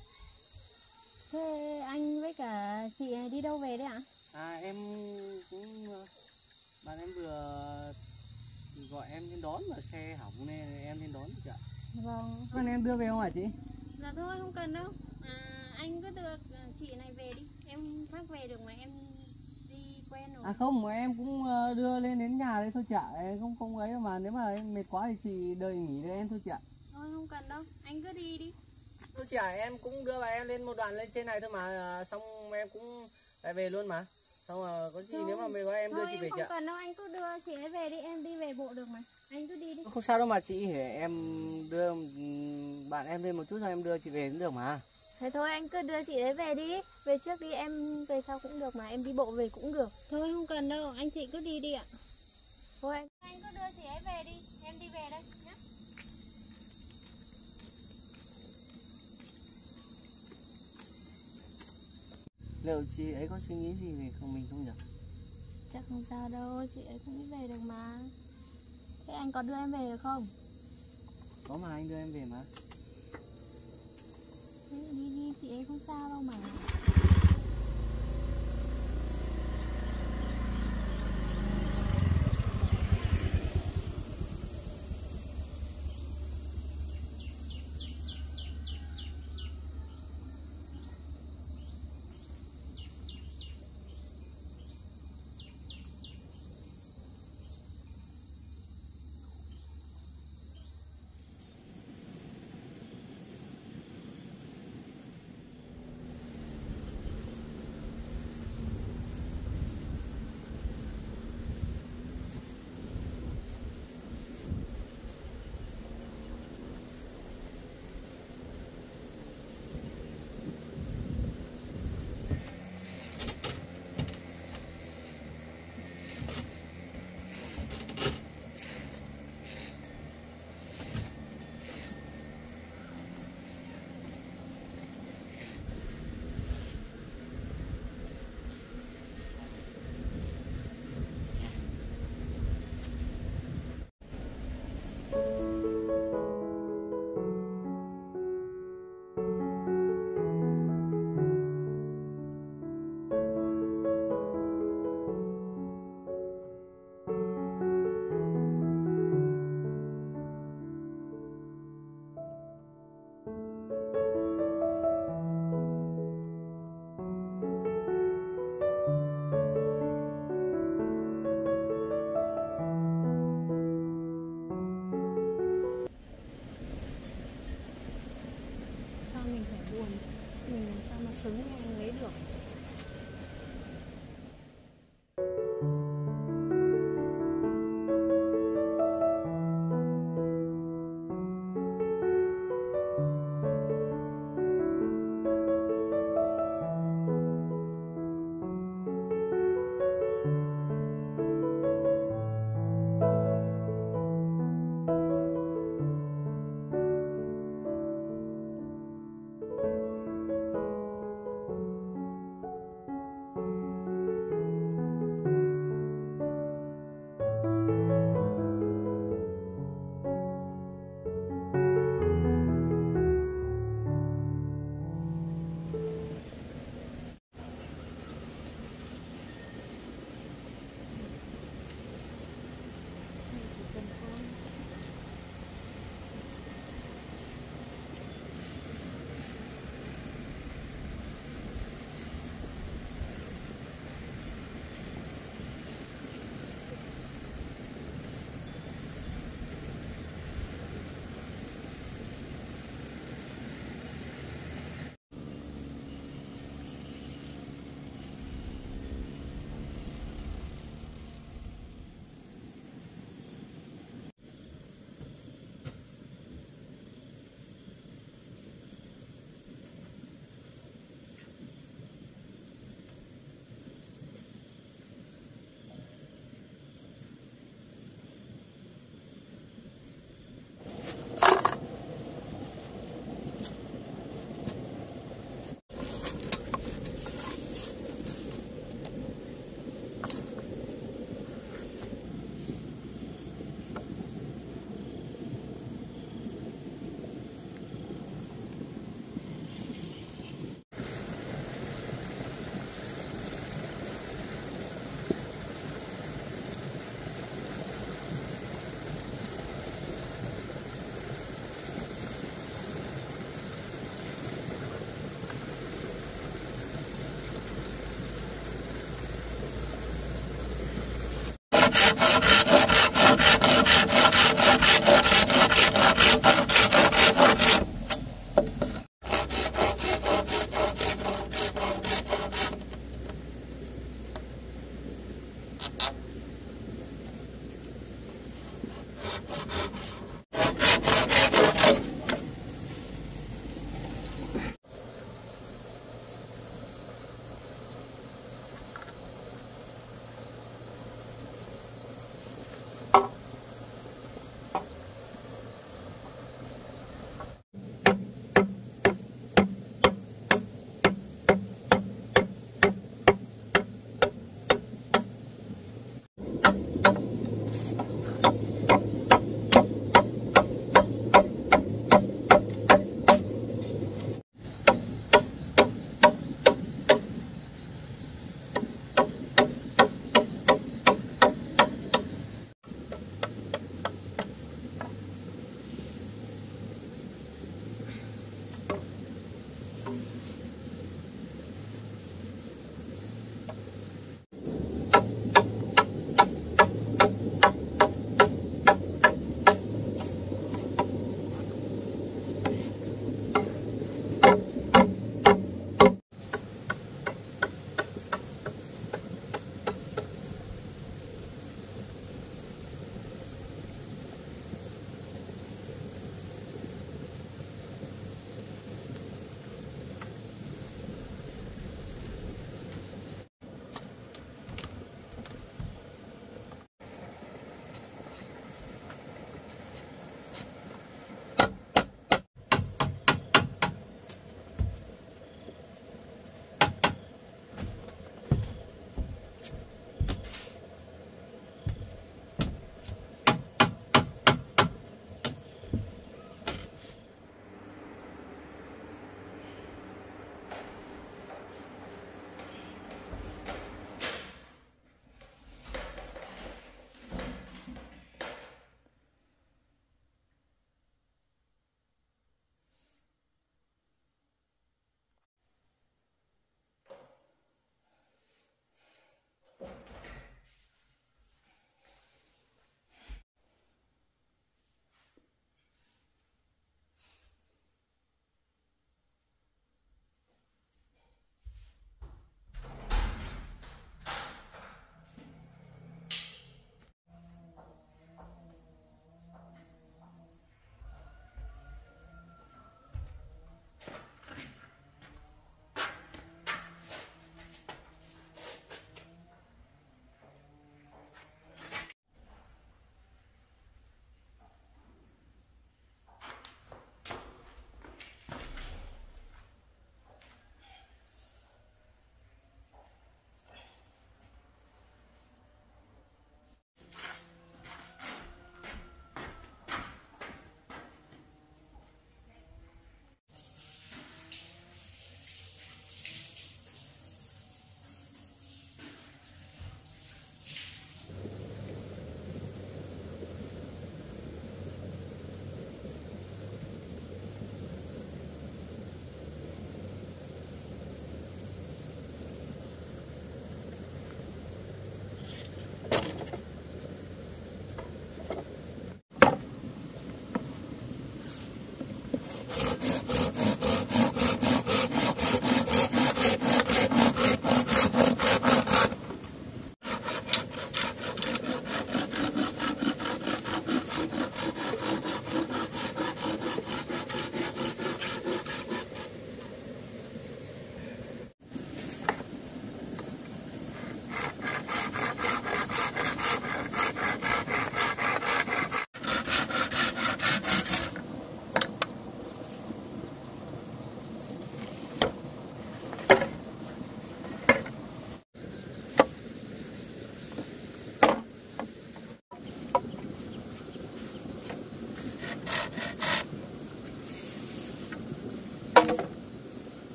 Thế anh với cả chị này đi đâu về đấy ạ? À em cũng, bạn em vừa gọi em lên đón mà xe hỏng nên em lên đón chả. Vâng. Con em đưa về không hả chị? Dạ thôi không cần đâu. À, anh cứ đưa chị này về đi. Em khác về được mà, em đi quen rồi. À không, mà em cũng đưa lên đến nhà đây thôi chả, em không không ấy mà nếu mà em mệt quá thì chị đợi nghỉ để em thôi chả. Thôi không cần đâu, anh cứ đi đi. Thôi chả, em cũng đưa bà em lên một đoạn lên trên này thôi mà, xong em cũng lại về luôn mà. Xong rồi có gì Thôi, nếu mà mệt quá em đưa thôi, chị em về không chả. cần đâu, anh cứ đưa chị ấy về đi, em đi về bộ được mà. Anh cứ đi đi. Không sao đâu mà chị, em đưa bạn em lên một chút rồi em đưa chị về cũng được mà. Thế thôi anh cứ đưa chị ấy về đi. Về trước đi, em về sau cũng được mà, em đi bộ về cũng được. Thôi không cần đâu, anh chị cứ đi đi ạ. Thôi anh, anh cứ đưa chị ấy về đi, em đi về đây nhé. Liệu chị ấy có suy nghĩ gì về không mình không nhỉ? Chắc không sao đâu, chị ấy cũng đi về được mà. Thế anh có đưa em về được không? Có mà, anh đưa em về mà. Thế đi đi, chị ấy không sao đâu mà.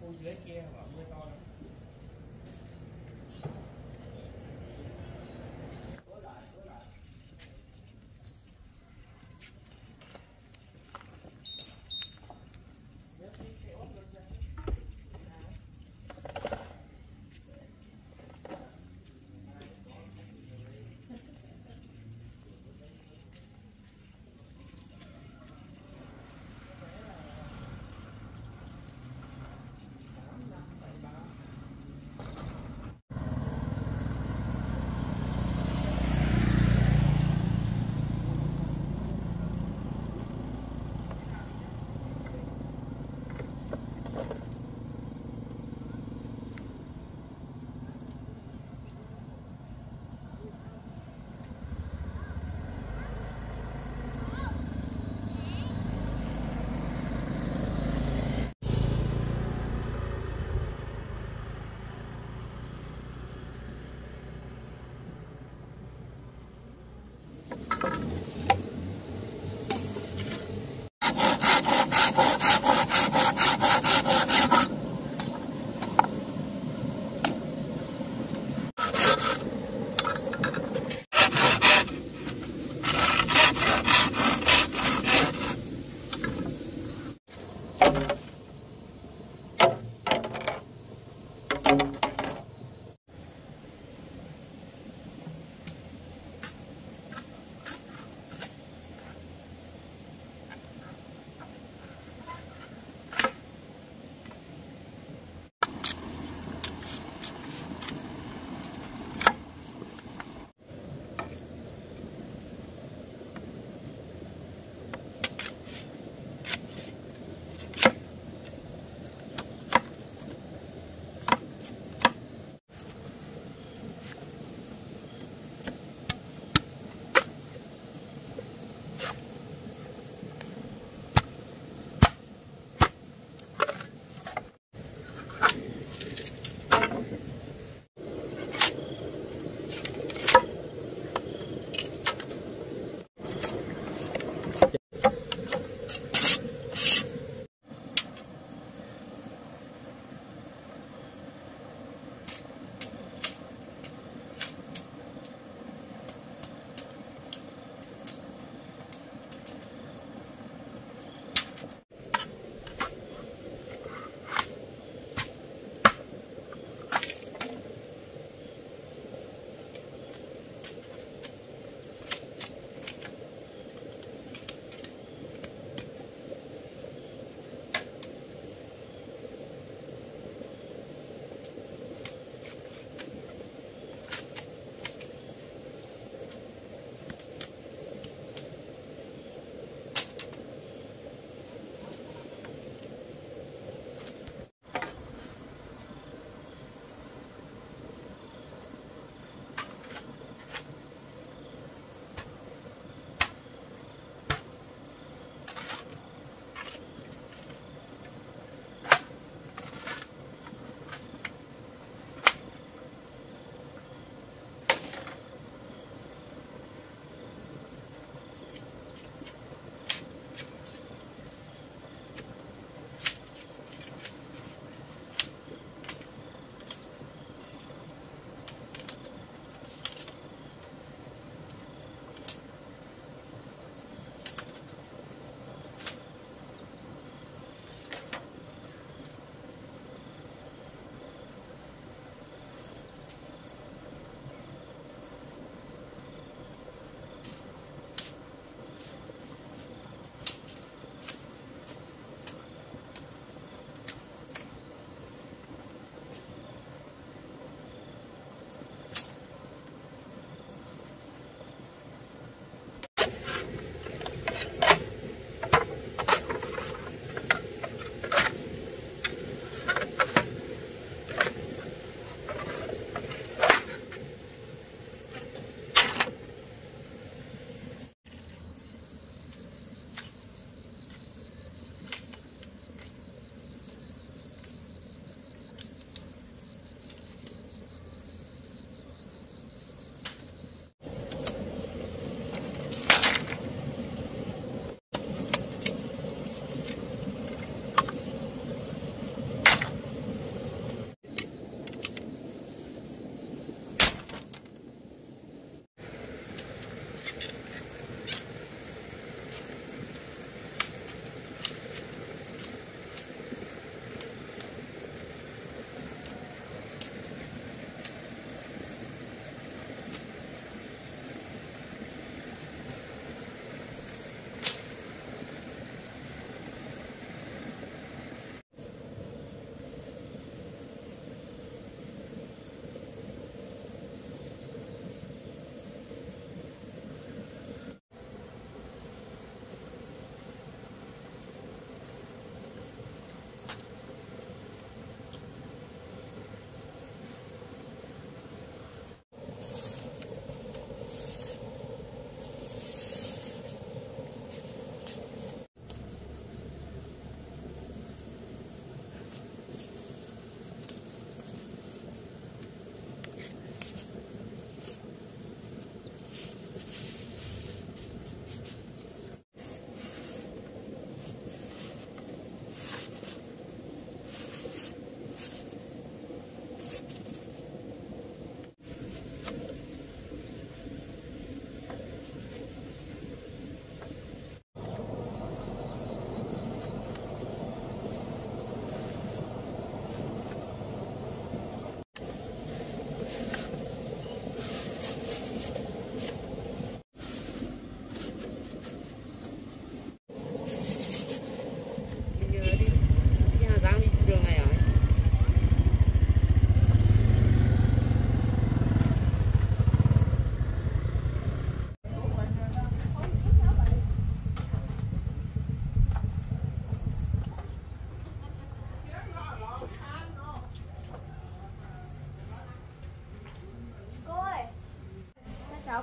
khu dưới kia bảo mưa to lắm.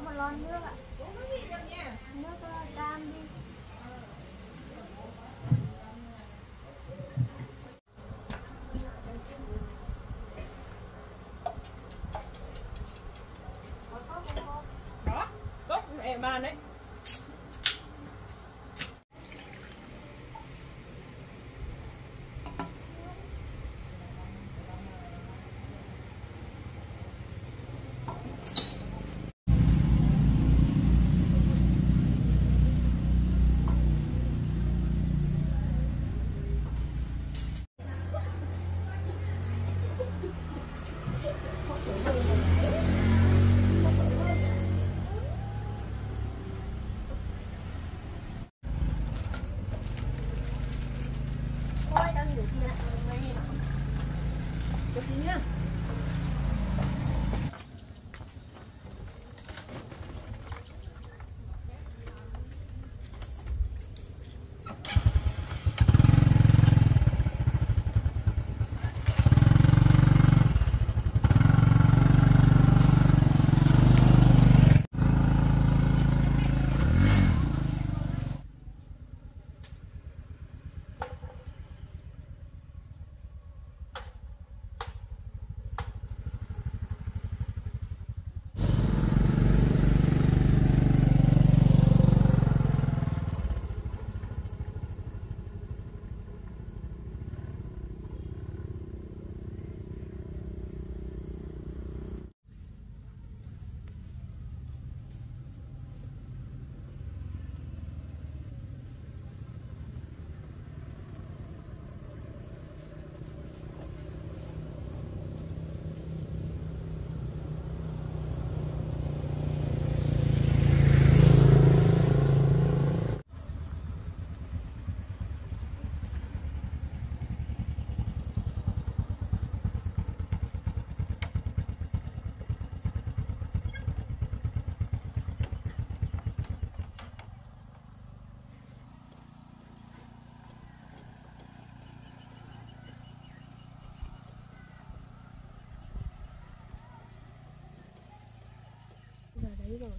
một lon nước ạ. Nước uh, cam đi. Đó, cốc mẹ bàn đấy. Vào đấy rồi,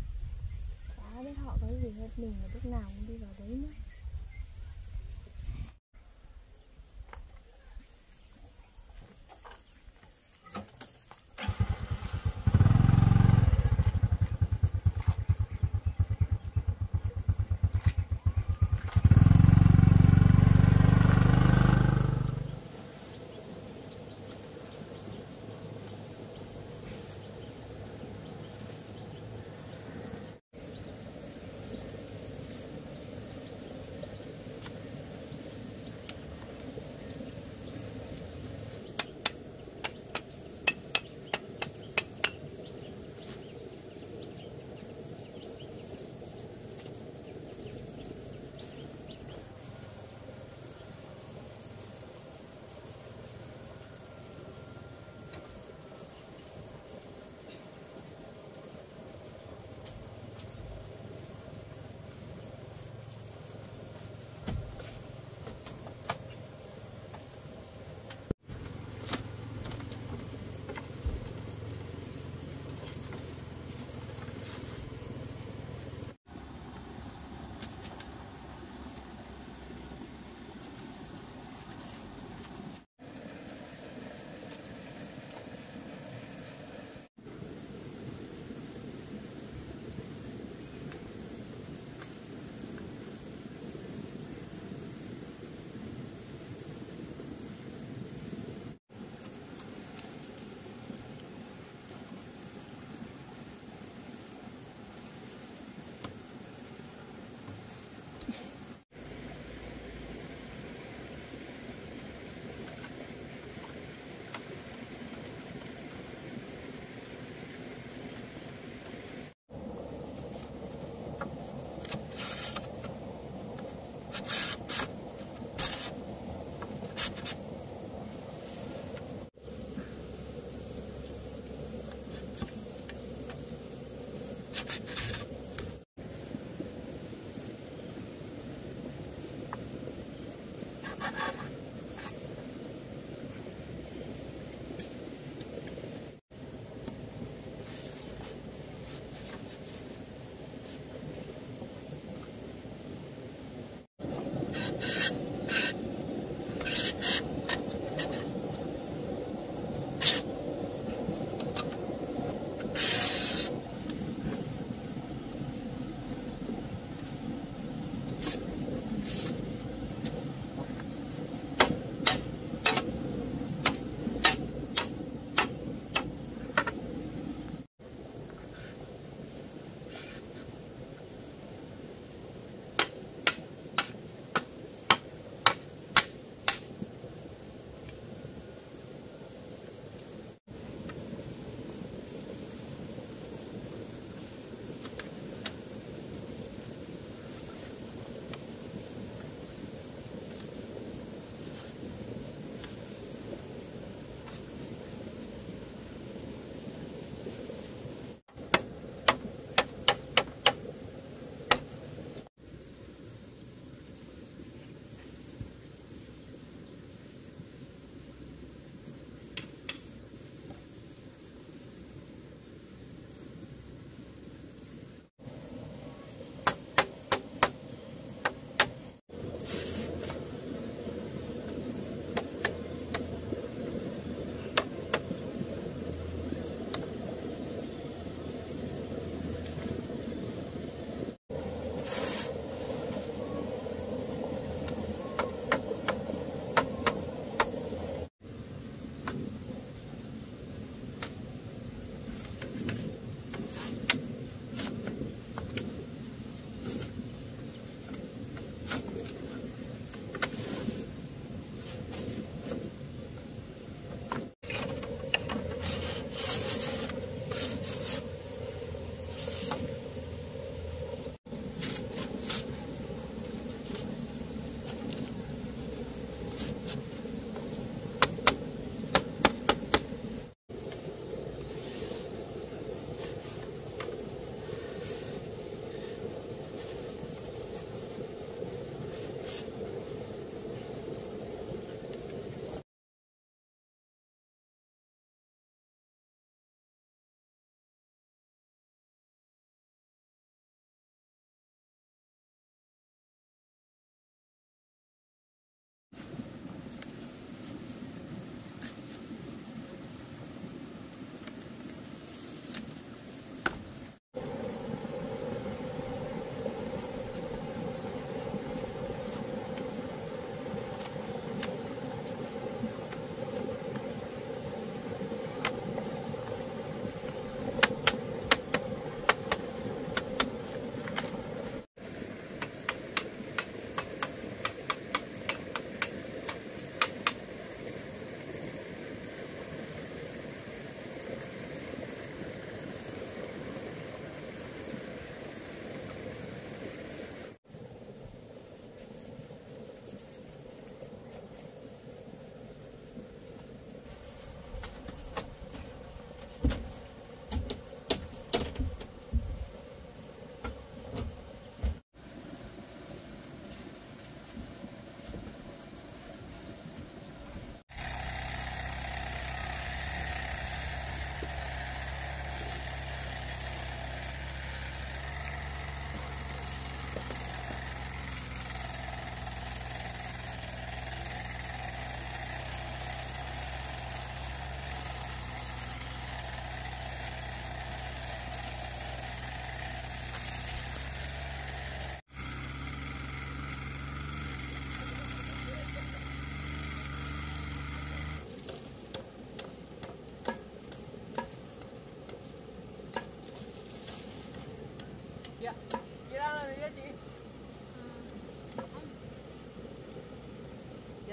chả biết họ có gì hết mình mà lúc nào cũng đi vào đấy nữa.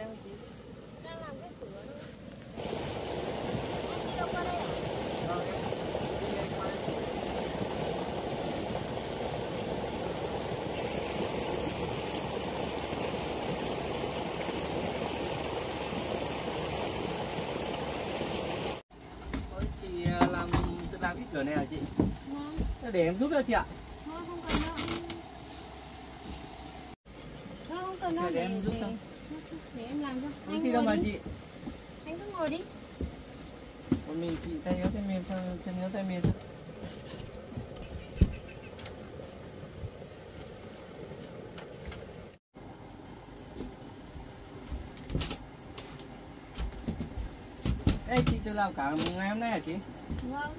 đâu chị? Đang làm cái cửa thôi. Anh đi đâu qua đây à? Vâng, em đi anh qua đây. Ôi, chị làm tự làm cái cửa này hả chị? Vâng. Thế để em giúp cho chị ạ. Thôi không cần đâu. Thôi không cần đâu. Để Để, em giúp để, cho. để em làm cho. Anh Anh khi đâu ngồi mà đi. chị? Anh cứ ngồi đi. Còn mình chị tay yếu tay mềm sao chân yếu tay mềm sao? Ê, chị tự làm cả ngày hôm nay hả chị? Vâng.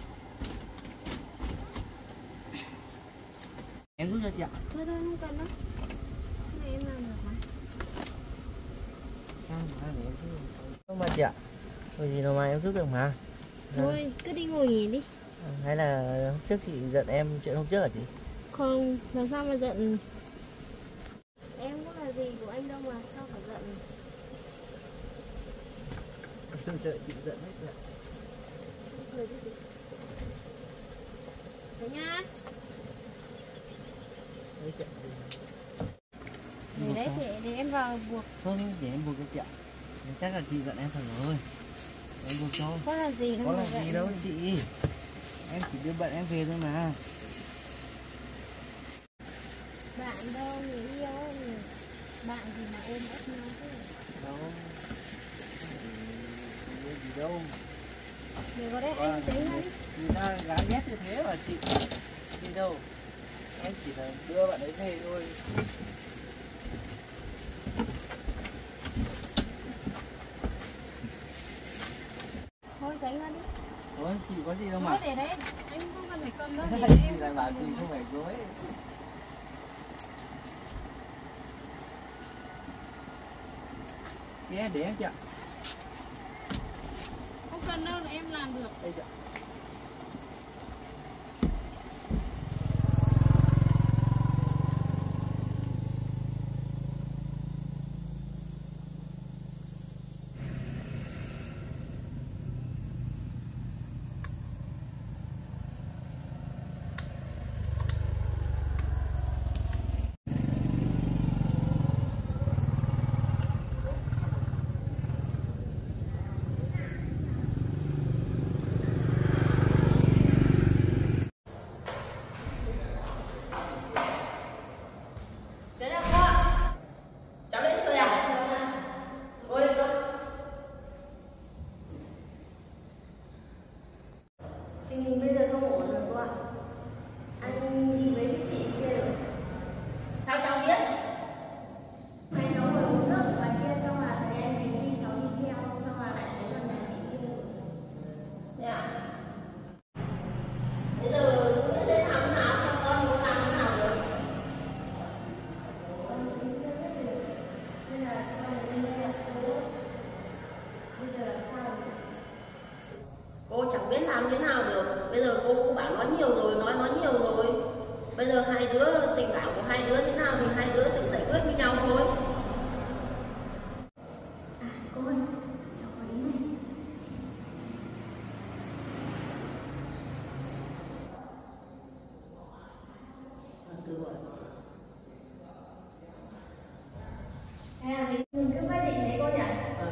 Em giúp cho chị ạ. Thôi thôi không cần đâu. Cái này em làm được mà. Sao mà để em giúp? Không mà chị ạ. Bởi vì nào mà em giúp được mà. Thôi cứ đi ngồi nghỉ đi. Hay là hôm trước chị giận em chuyện hôm trước hả chị? Không, làm sao mà giận. Em có là gì của anh đâu mà sao phải giận. Tôi sợ chị giận hết rồi. Cười đi chị. Thế nha. Đấy chị. Để đấy chị, để em vào buộc. Thôi để em buộc cho chị ạ. Chắc là chị giận em thật rồi. Để em buộc cho. Có là gì đâu Có mà là giận. gì đâu chị. Em chỉ đưa bận em về thôi mà. Bạn đâu, người yêu ấy. Bạn thì mà ôm ấp nhau thế. Đâu. Không có gì đâu. Để vào đây Ờ, anh tính người, đi. người ta gái ghét như thế mà chị. Đi đâu. Em chỉ là đưa bạn ấy về thôi. Thôi tránh ra đi. Ủa chị có gì đâu Thôi mà. để đấy, anh không cần phải cầm đâu. Để Chị em. lại bảo chị không phải dối. Chị em để em chị ạ. Không cần đâu, để em làm được. Đây chị ạ. Tình hình bây giờ không ổn rồi cô ạ. Anh đi với cái chị kia rồi. Sao cháu biết? Hai cháu ngồi uống nước ở ngoài kia, xong là thấy em thấy đi cháu đi theo, xong là lại thấy là nhà chị kia rồi. Thế à? Bây giờ cứ đến làm thế nào, cho con thì con làm thế nào được? Con cũng chưa biết được. Nên là con đi đây là cô. Bây giờ làm sao được? Cô chẳng biết làm thế nào được. Bây giờ cô cũng bảo nói nhiều rồi, nói nói nhiều rồi. Bây giờ hai đứa, tình cảm của hai đứa thế nào thì hai đứa tự giải quyết với nhau thôi. À cô ơi, cháu có ý này. Từ rồi. Hay là mình cứ quyết định thế cô nhỉ? Ờ.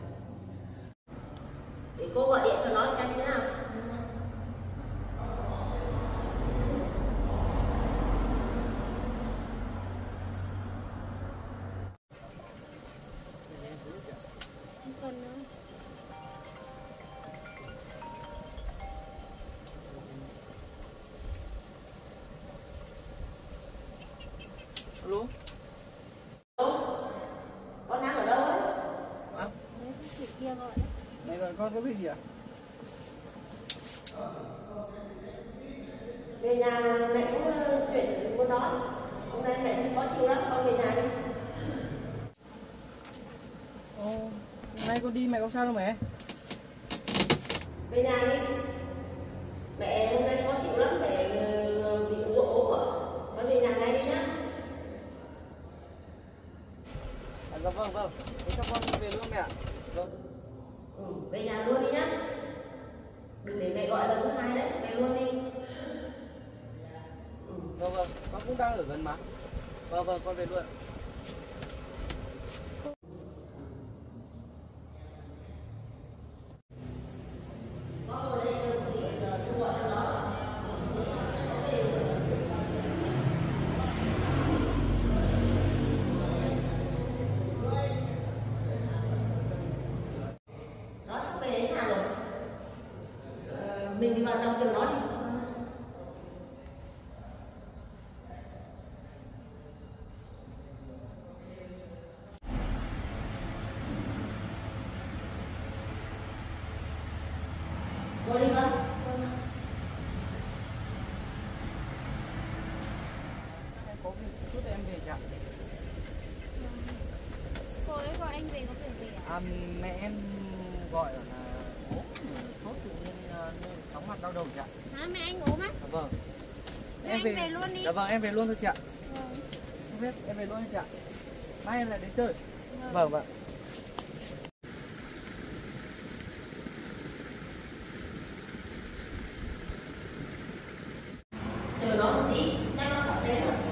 Để cô gọi điện cho nó xem thế nào. Không cần đâu. Alo. Con đang ở đâu ấy? À, Đấy, cái chị kia gọi đấy. mẹ gọi con có biết gì ạ? Về nhà mẹ cũng chuyển con nói. Hôm nay mẹ thấy khó chịu lắm, con về nhà đi. Ồ, hôm nay con đi mẹ không sao đâu mẹ. Về nhà đi. Mẹ hôm nay khó chịu lắm, mẹ bị ốm ốm à. Con về nhà ngay đi nhá. À, dạ vâng vâng. Thế cho con về luôn mẹ ạ. Vâng. Ừ, về nhà luôn đi nhá. Đừng để mẹ gọi lần thứ hai đấy, về luôn đi. Ừ. Vâng vâng, con cũng đang ở gần mà. Vâng vâng, con về luôn. Nó sắp về đến nhà rồi. Ờ, mình đi vào trong chờ nó đi. Cô đi con. Em có việc chút em về chị ạ. Cô ấy gọi anh về có việc gì ạ? À, mẹ em gọi là ốm, sốt tự nhiên uh, chóng mặt đau đầu chị ạ. Hả, mẹ anh ốm á? Dạ vâng. Thế anh về luôn đi. Dạ vâng, em về luôn thôi chị ạ. Vâng. Không biết, em về luôn thôi chị ạ. Mai em lại đến chơi. Vâng. Vâng vâng. Chờ nó một tí, nhanh nó sắp đến rồi.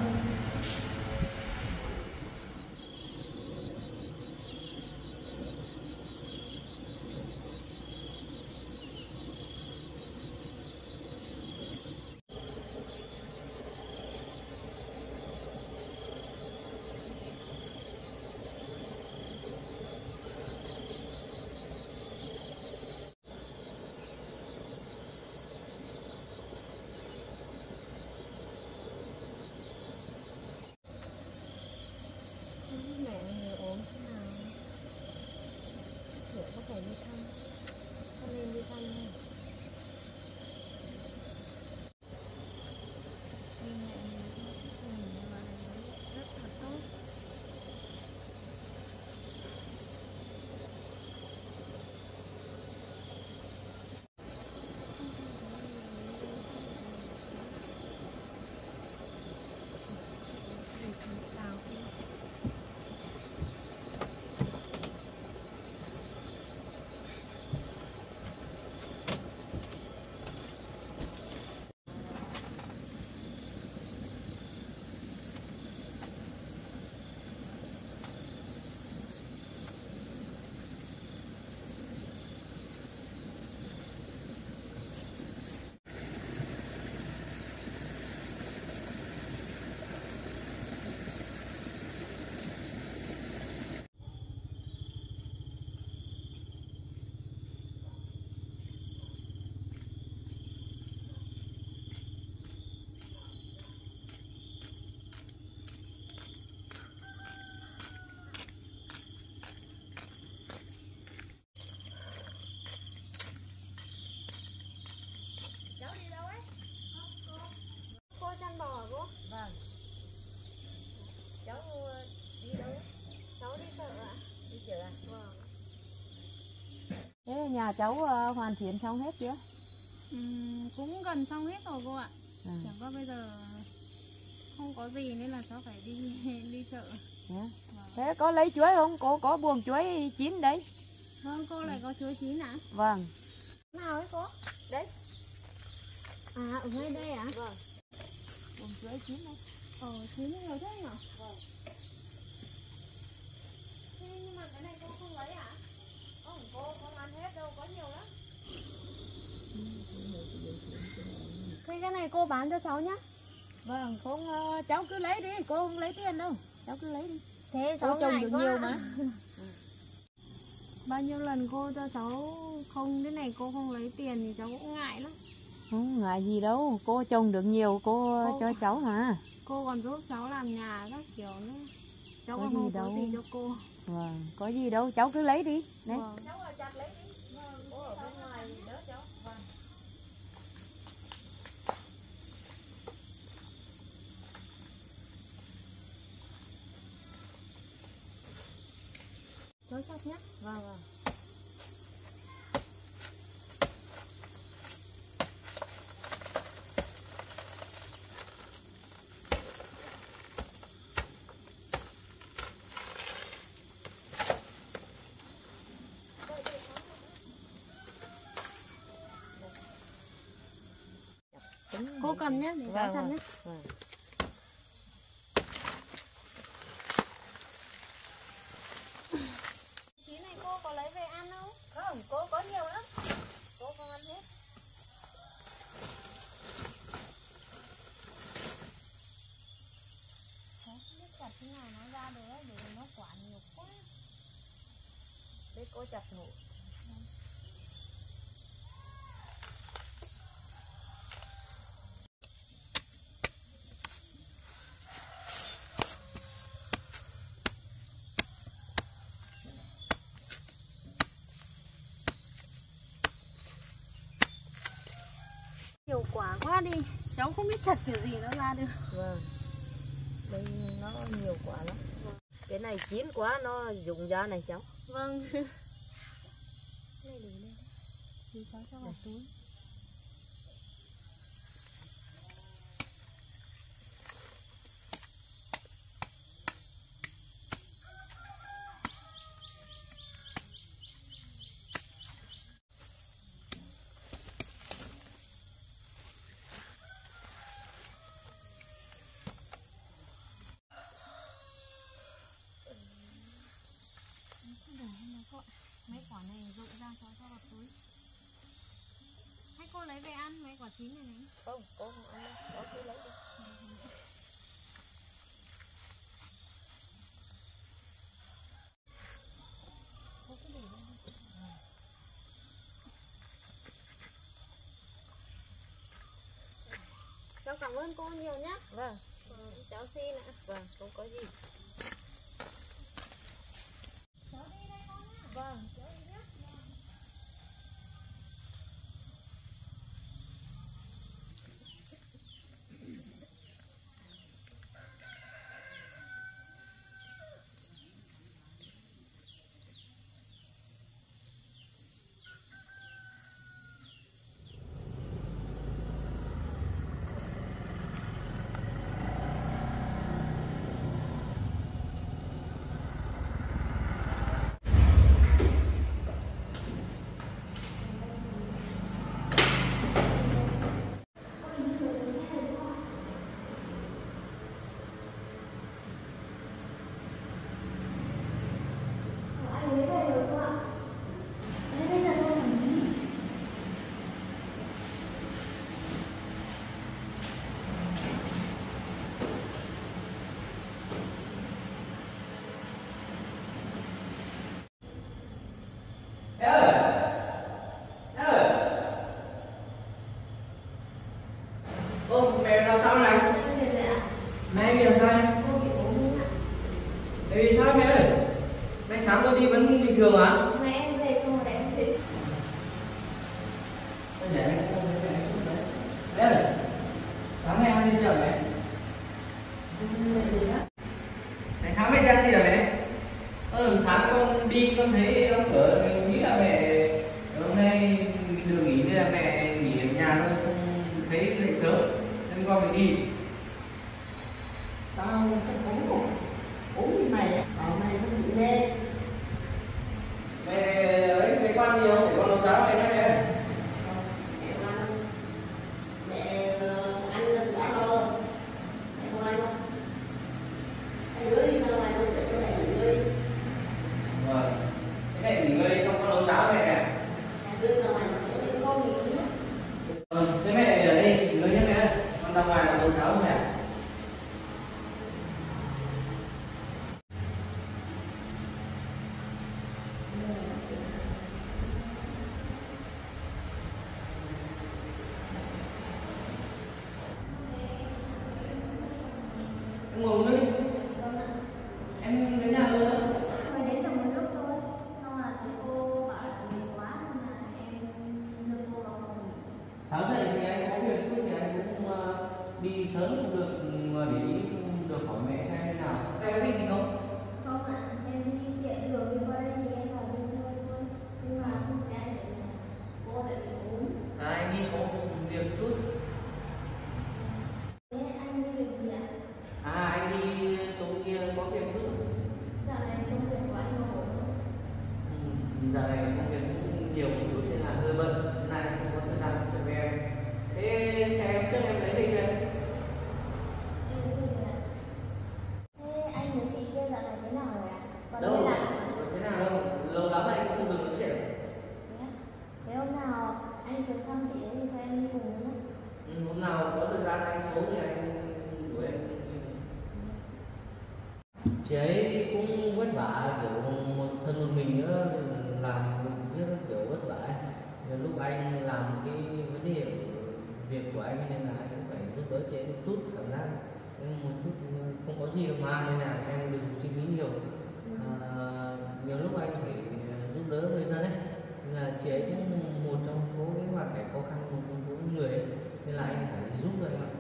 Mẹ người ốm thế nào? Liệu có phải đi thăm? Có nên đi thăm không? Nhưng mẹ mình cũng nhìn vào rất là tốt. Sao thế? Cháu đi đâu ấy? Không, cô. Cô chăn bò hả cô? Vâng. Cháu đi đâu? Cháu đi chợ ạ. Đi chợ à? Vâng. Thế nhà cháu uh, hoàn thiện xong hết chưa? Ừ, cũng gần xong hết rồi cô ạ. Ừ. Chẳng qua bây giờ không có gì nên là cháu phải đi đi chợ. Yeah. Vâng. Thế có lấy chuối không? Cô có buồng chuối chín đấy. Vâng, cô lại có chuối chín ạ? Vâng. Nào ấy cô? Đấy. À, ở ngay đây ạ? Vâng. Buồng chuối chín đấy. Ờ, chín nhiều thế nhỉ? Vâng. Thế nhưng mà cái này cô không lấy ạ? Không, cô không ăn hết đâu, có nhiều lắm. Thế cái này cô bán cho cháu nhá. Vâng, không, uh, cháu cứ lấy đi, cô không lấy tiền đâu. Cháu cứ lấy đi. Thế Cô cháu trồng ngại được quá. nhiều mà. Bao nhiêu lần cô cho cháu không, thế này cô không lấy tiền thì cháu cũng ngại lắm. Không ngại gì đâu, cô trồng được nhiều cô, cô cho cháu mà. Cô còn giúp cháu làm nhà các kiểu nữa. Cháu Có còn gì không đâu. có gì cho cô. Vâng, có gì đâu, cháu cứ lấy đi. Đấy. Vâng. Cháu ở chặt lấy đi. Vâng, cô ở bên ngoài đỡ cháu. Vâng. Chối chặt nhé. Vâng, vâng. Cô cầm nhé, để cháu chặt nhé. Vâng. Chí này cô có lấy về ăn không? Không, cô có nhiều lắm. Cô không ăn hết. Không biết chặt thế nào nó ra được ấy, để nó quả nhiều quá. Để cô chặt hộ. Nhiều quả quá đi, cháu không biết chặt kiểu gì nó ra được. Vâng. Đây nó nhiều quả lắm. Vâng. Cái này chín quá nó rụng ra này cháu. Vâng. Đây để đây. Thì cháu cho vào túi. Mấy quả này rụng ra cháu cho vào túi. Hay cô lấy về ăn mấy quả chín này này? Không, cô không ăn đâu, có cứ lấy đi. Cô cứ để đây đi. Cháu cảm ơn cô nhiều nhé. Vâng. Vâng, cháu xin ạ. Vâng, không có gì. Cháu đi đây con nhé. Vâng. Cháu đi nhé. Ô, mẹ làm sao này? Mẹ bị làm sao này? Tại vì sao mẹ ơi? Mẹ sáng tôi đi vẫn bình thường hả? Mẹ em về không mà mẹ không thích. Tôi để mẹ không thấy mẹ không thấy. Mẹ ơi, sáng mẹ ăn gì chưa mẹ? Mẹ sáng mẹ ăn gì rồi mẹ? Ờ, sáng con đi con thấy ông ở nghĩ là mẹ hôm nay được nghỉ nên là mẹ nghỉ ở nhà thôi, không thấy dậy sớm nên con phải đi. Tao sẽ uống một uống như mày á, bảo mày không chịu lên. Mẹ ấy mẹ quan gì không để con nấu cháo mẹ nhé mẹ. Mẹ ăn mẹ ăn lên đã lo. Mẹ không ăn không? Anh gửi đi ra ngoài đâu để cho mẹ nghỉ ngơi. Vâng. Thế mẹ nghỉ ngơi đi, không có nấu cháo mẹ mẹ. Mẹ đưa ra ngoài mà chỗ đến con nghỉ nữa. Vâng, thế mẹ ở đây nghỉ ngơi nhé mẹ ơi. Con ra ngoài nấu cháo cho mẹ. Em ngồi nữa đi. Em đến nhà luôn đó. Mới đến được một lúc thôi. Xong là thấy cô bảo là nhiều quá nên là em đưa cô vào phòng. Sáng dậy thì anh có việc chút thì anh cũng uh, đi sớm cũng được, mà để ý được hỏi mẹ xem thế nào. Em có việc gì không? Không ạ, em đi tiện đường đi qua đây thì em vào bên thôi thôi. Nhưng mà không phải anh để cô lại bị ốm. À, anh đi có việc chút. Thế anh đi việc gì ạ? À, anh đi chỗ kia có việc chút. Dạo này công việc của anh ổn không? Ừ, giờ này công việc cũng nhiều một chút nên là hơi bận, nên là không có thời gian cho em. Thế xe em trước em lấy về của anh nên là anh phải giúp đỡ chị một chút, cảm giác một chút không có gì mà, nên là em đừng suy nghĩ nhiều. À, nhiều lúc anh phải giúp đỡ người dân ấy, nên là chị ấy cũng một trong số cái hoàn cảnh khó khăn, một trong số những người ấy, nên là anh phải giúp rồi em ạ.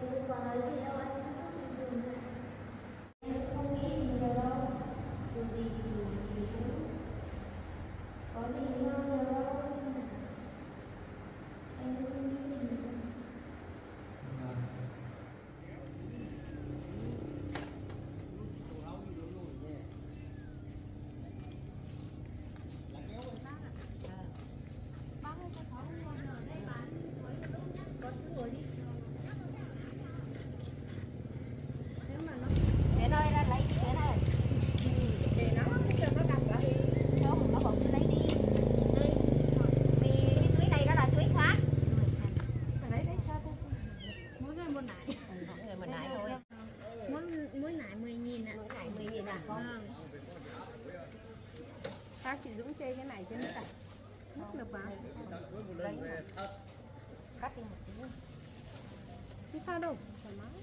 Cái nơi ra lấy cái này để nó cho nó đặt lại. không nó bỗng lấy đi đây vì cái túi này nó là túi khác lấy đấy cho tôi mỗi người một nải Mỗi người một nải thôi. mỗi mỗi nải mười nghìn ạ. Mỗi nải mười nghìn à? Vâng. Bác chị Dũng chê cái này cho nó đặt nước được vào. Lấy cắt đi một tí. Không sao đâu, thoải mái.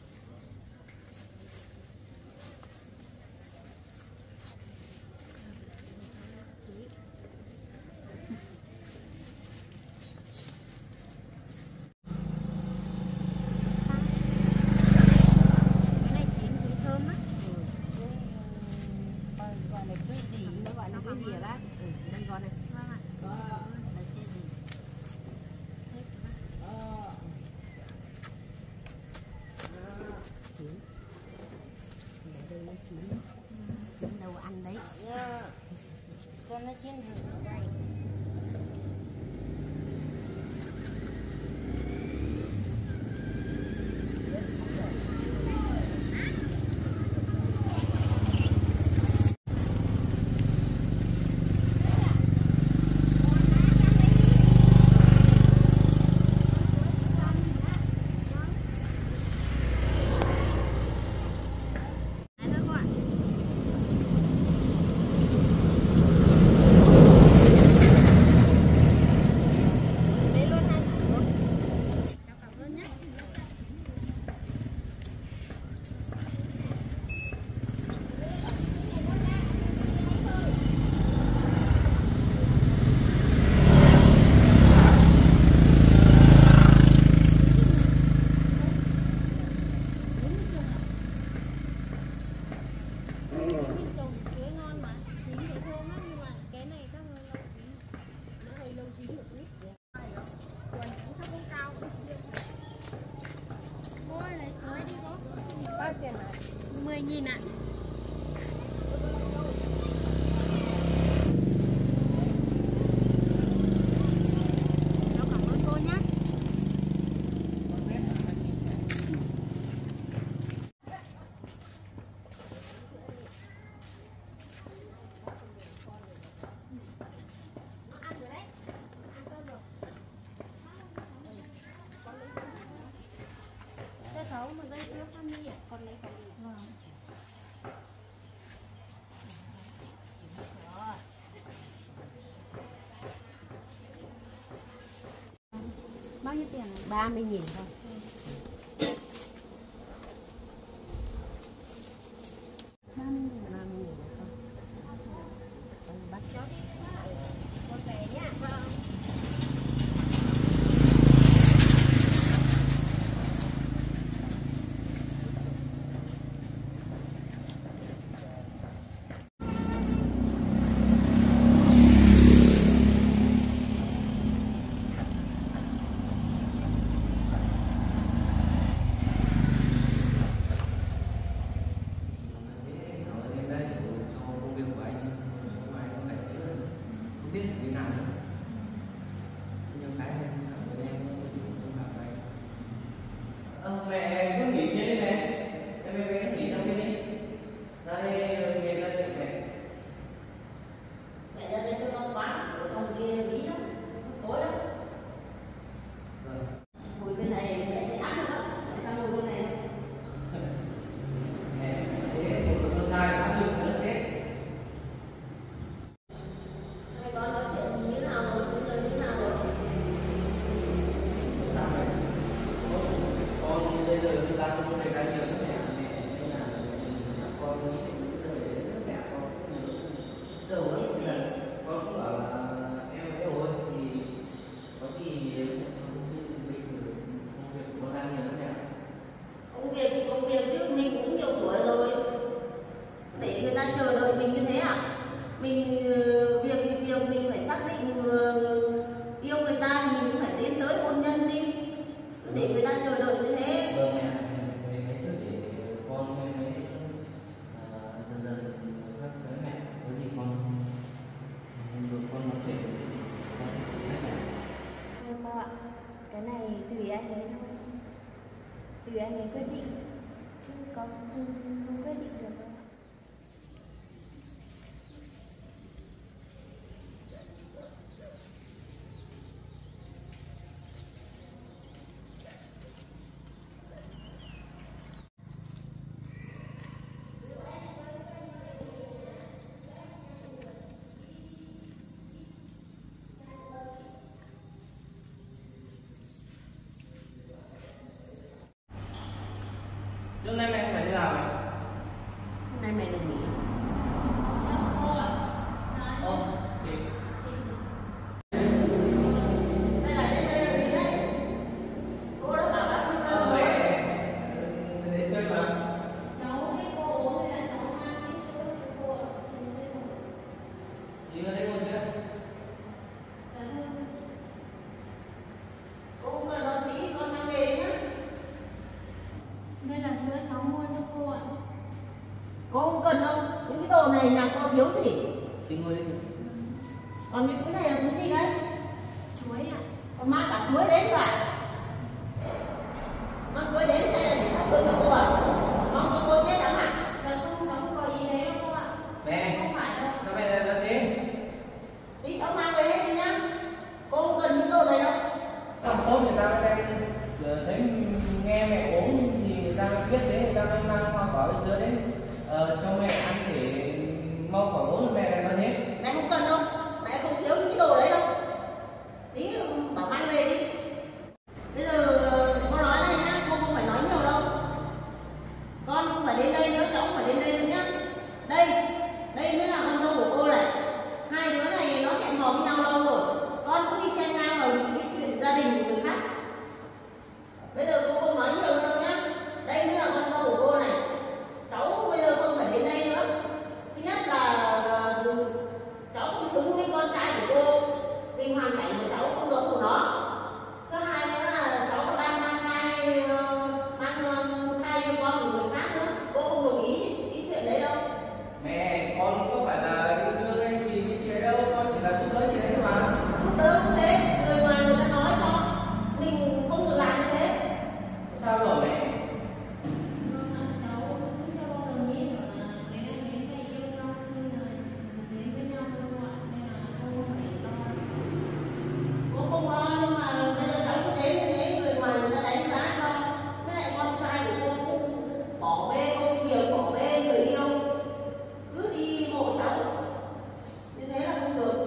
Cái này chín túi thơm á. Gọi là cái gì? Nó gọi là cái gì hả bác? Ừ, đây gọi này. Vâng ạ. Là cái gì? Chín. Để đây nó chín. Chín đâu ăn đấy. Cho nó chín rồi đây. Đấy thôi cô ạ. Lấy luôn hai nải luôn. Cháu cảm ơn nhé. Mình trồng chuối ngon mà, chín chuối thơm lắm, nhưng mà cái này chắc hơi lâu chín, nó hơi lâu chín một ít. Quần cũng thấp không cao. Cô ơi lấy chuối đi cô. Bao tiền này? Mười nghìn ạ. Cháu cảm ơn cô nhé. Ăn rồi đấy. Ăn cơm rồi. Cho cháu một dây sữa con đi ạ. Con lấy con đi. Vâng. Bao nhiêu tiền này? ba mươi nghìn thôi. ba mươi nghìn. ba mươi nghìn thôi. Con bắt Cháu đi. Con về nhá. Vâng. Cảm ơn em đây cho công việc của anh, số mà anh có thể không biết như nào nữa. Nhiều cái em cảm ơn em không cảm ơn anh. Ờ, mẹ cứ nghỉ trên đi mẹ, em em em nghỉ trong kia đi. Ra đây về ra đây mẹ. mẹ ra đây cho nó thoáng, ở trong kia bí lắm, tối lắm. Vâng. Ngồi bên này mẹ thấy áp lắm, tại sao ngồi bên này? Mẹ thế một nó sai áp lực nữa thế. Hai con nói chuyện như thế mình ờ, việc thì việc mình phải xác định ờ, yêu người ta thì mình cũng phải tiến tới hôn nhân đi, để người ta chờ đợi như thế. Vâng mẹ, về cái thứ để con em mới dần dần khác với mẹ, có gì con được con nói chuyện với mẹ. Thôi cô ạ, cái này tùy anh ấy thôi, tùy anh ấy quyết định, chứ con không, không quyết định được đâu. Trước nay mẹ không phải đi làm à? Hôm nay mẹ được nghỉ. Ồ, chị. Đây là đây đây là gì đấy? Cô đã bảo bác không Ờ, đâu. mẹ đến chơi mà. Cháu với cô uống hay là cháu mang cái sữa cho cô ạ? Chị có thấy cô chưa? Cô không cần đón tí con mang về nhá. Đây là sữa cháu mua cho cô ạ. Cô không cần đâu, những cái đồ này nhà cô thiếu gì. Chị ngồi đi. Còn những cái này là cái gì đấy? Chuối ạ. Con mang cả chuối đến rồi. Mang chuối đến đây là để thắp hương cho cô à? Mong cho cô chết lắm à? Dạ không, cháu không có ý đấy đâu cô ạ. Mẹ, Không phải đâu. sao mẹ lại làm thế? Tí cháu mang về hết đi nhá. Cô không cần những đồ này đâu. Làm tốt người ta đang thấy nghe mẹ uống thì người ta biết đấy, người ta mới mang hoa quả với sữa đến ờ, cho mẹ ăn để mau khỏi uống, mẹ lại nói thế. Mẹ không cần đâu. Mẹ không thiếu những cái đồ đấy đâu. Tí bảo mang về đi. Bây giờ cô nói này nhá, cô không phải nói nhiều đâu. Con không phải đến đây nữa, cháu không phải đến đây nữa nhá. Đây, đây mới là con dâu của cô này. Hai đứa này nó hẹn hò với nhau lâu rồi. Con cứ đi chen ngang vào những cái chuyện gia đình của người khác. Bây giờ cô không nói nhiều đâu nhá. Đây mới là con dâu của cô này. Cháu bây giờ không phải đến đây nữa. Thứ nhất là uh, cháu không xứng với con trai của cô vì hoàn cảnh của cháu không giống của nó. Thứ hai nữa là cháu còn đang mang thai uh, mang uh, thai con của người khác nữa. Cô không đồng ý cái chuyện đấy đâu. Mẹ, con có phải là yêu đương hay gì với chị ấy đâu, con chỉ là giúp đỡ chị ấy thôi mà. Lúc đó không thế, người ngoài người ta nói con mình không được làm như thế. Sao rồi mẹ? Vâng ạ, cháu cũng chưa bao giờ nghĩ được là mấy anh ấy sẽ yêu nhau như là đến với nhau đâu ạ. Nên là cô không phải lo. Cô không lo nhưng mà bây giờ cháu cứ đến như thế, người ngoài người ta đánh giá cho. Thế lại con trai của cô cũng bỏ bê công việc, bỏ bê người yêu, cứ đi hộ cháu như thế là không được.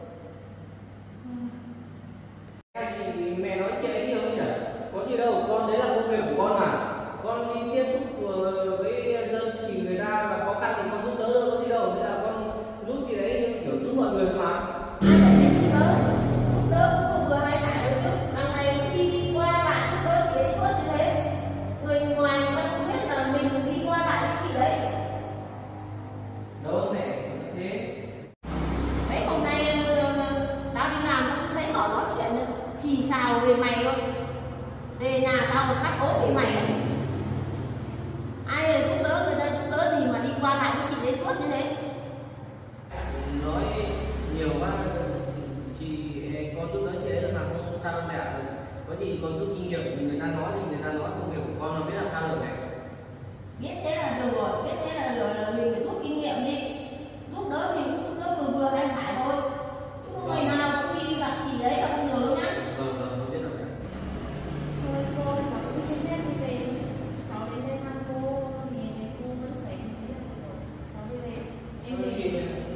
Cái gì mẹ nói chuyện ấy nhiều không nhỉ? Có gì đâu, con đấy là công việc của con mà. Con đi tiếp xúc ờ, với dân thì người ta mà khó khăn thì con giúp đỡ đâu, có gì đâu. Thế là con giúp chị đấy như kiểu giúp mọi người mà. Ai phải đến giúp đỡ, giúp đỡ cũng vừa hay phải đâu chứ. Đằng này cứ đi đi qua lại giúp đỡ chị ấy suốt như thế. Người ngoài người ta không biết là mình đi qua lại với chị đấy. Đâu mẹ, không như thế. Mấy hôm nay ờ, tao đi làm tao cứ thấy họ nói chuyện xì xào về mày thôi. Về nhà tao một phát ốm về mày ấy. Ai là giúp đỡ người ta giúp đỡ gì mà đi qua lại với chị đấy suốt như thế. Nói nhiều quá, chị con giúp đỡ chị ấy mà không sao đâu mẹ. Có gì con giúp kinh nghiệm thì người ta nói thì người ta nói công việc của con là biết làm sao được mẹ. Biết thế là được rồi, biết thế là rồi là mình phải rút kinh nghiệm đi. Giúp đỡ thì cũng giúp đỡ vừa vừa hay phải thôi. Chứ không ngày nào cũng đi gặp chị ấy là không được đâu nhá. Vâng, vâng, con biết rồi mẹ. Thôi cô, cháu cũng chưa biết đi về. Cháu đến đây thăm cô thì cô vẫn phải đi được rồi. Cháu đi về. Em Thôi về. chị.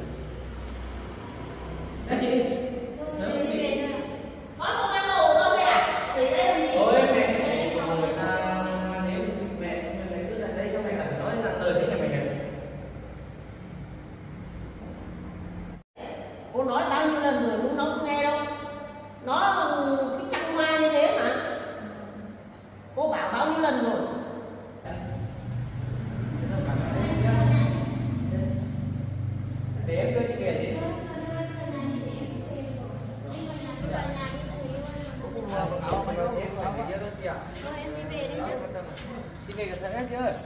Các chị. Tôi đi về nha. Con không ăn đồ của con mẹ à? Để đây làm gì? Ôi mẹ, người ta nếu mẹ mẹ cứ lại đây cho mẹ phải nói là lời đấy nhà mẹ hiểu. Cô nói bao nhiêu lần rồi cũng nó không nghe đâu. Nó cái trăng hoa như thế mà. Cô bảo bao nhiêu lần rồi. Thế để em đưa chị về đi. Chị về gần thật chưa?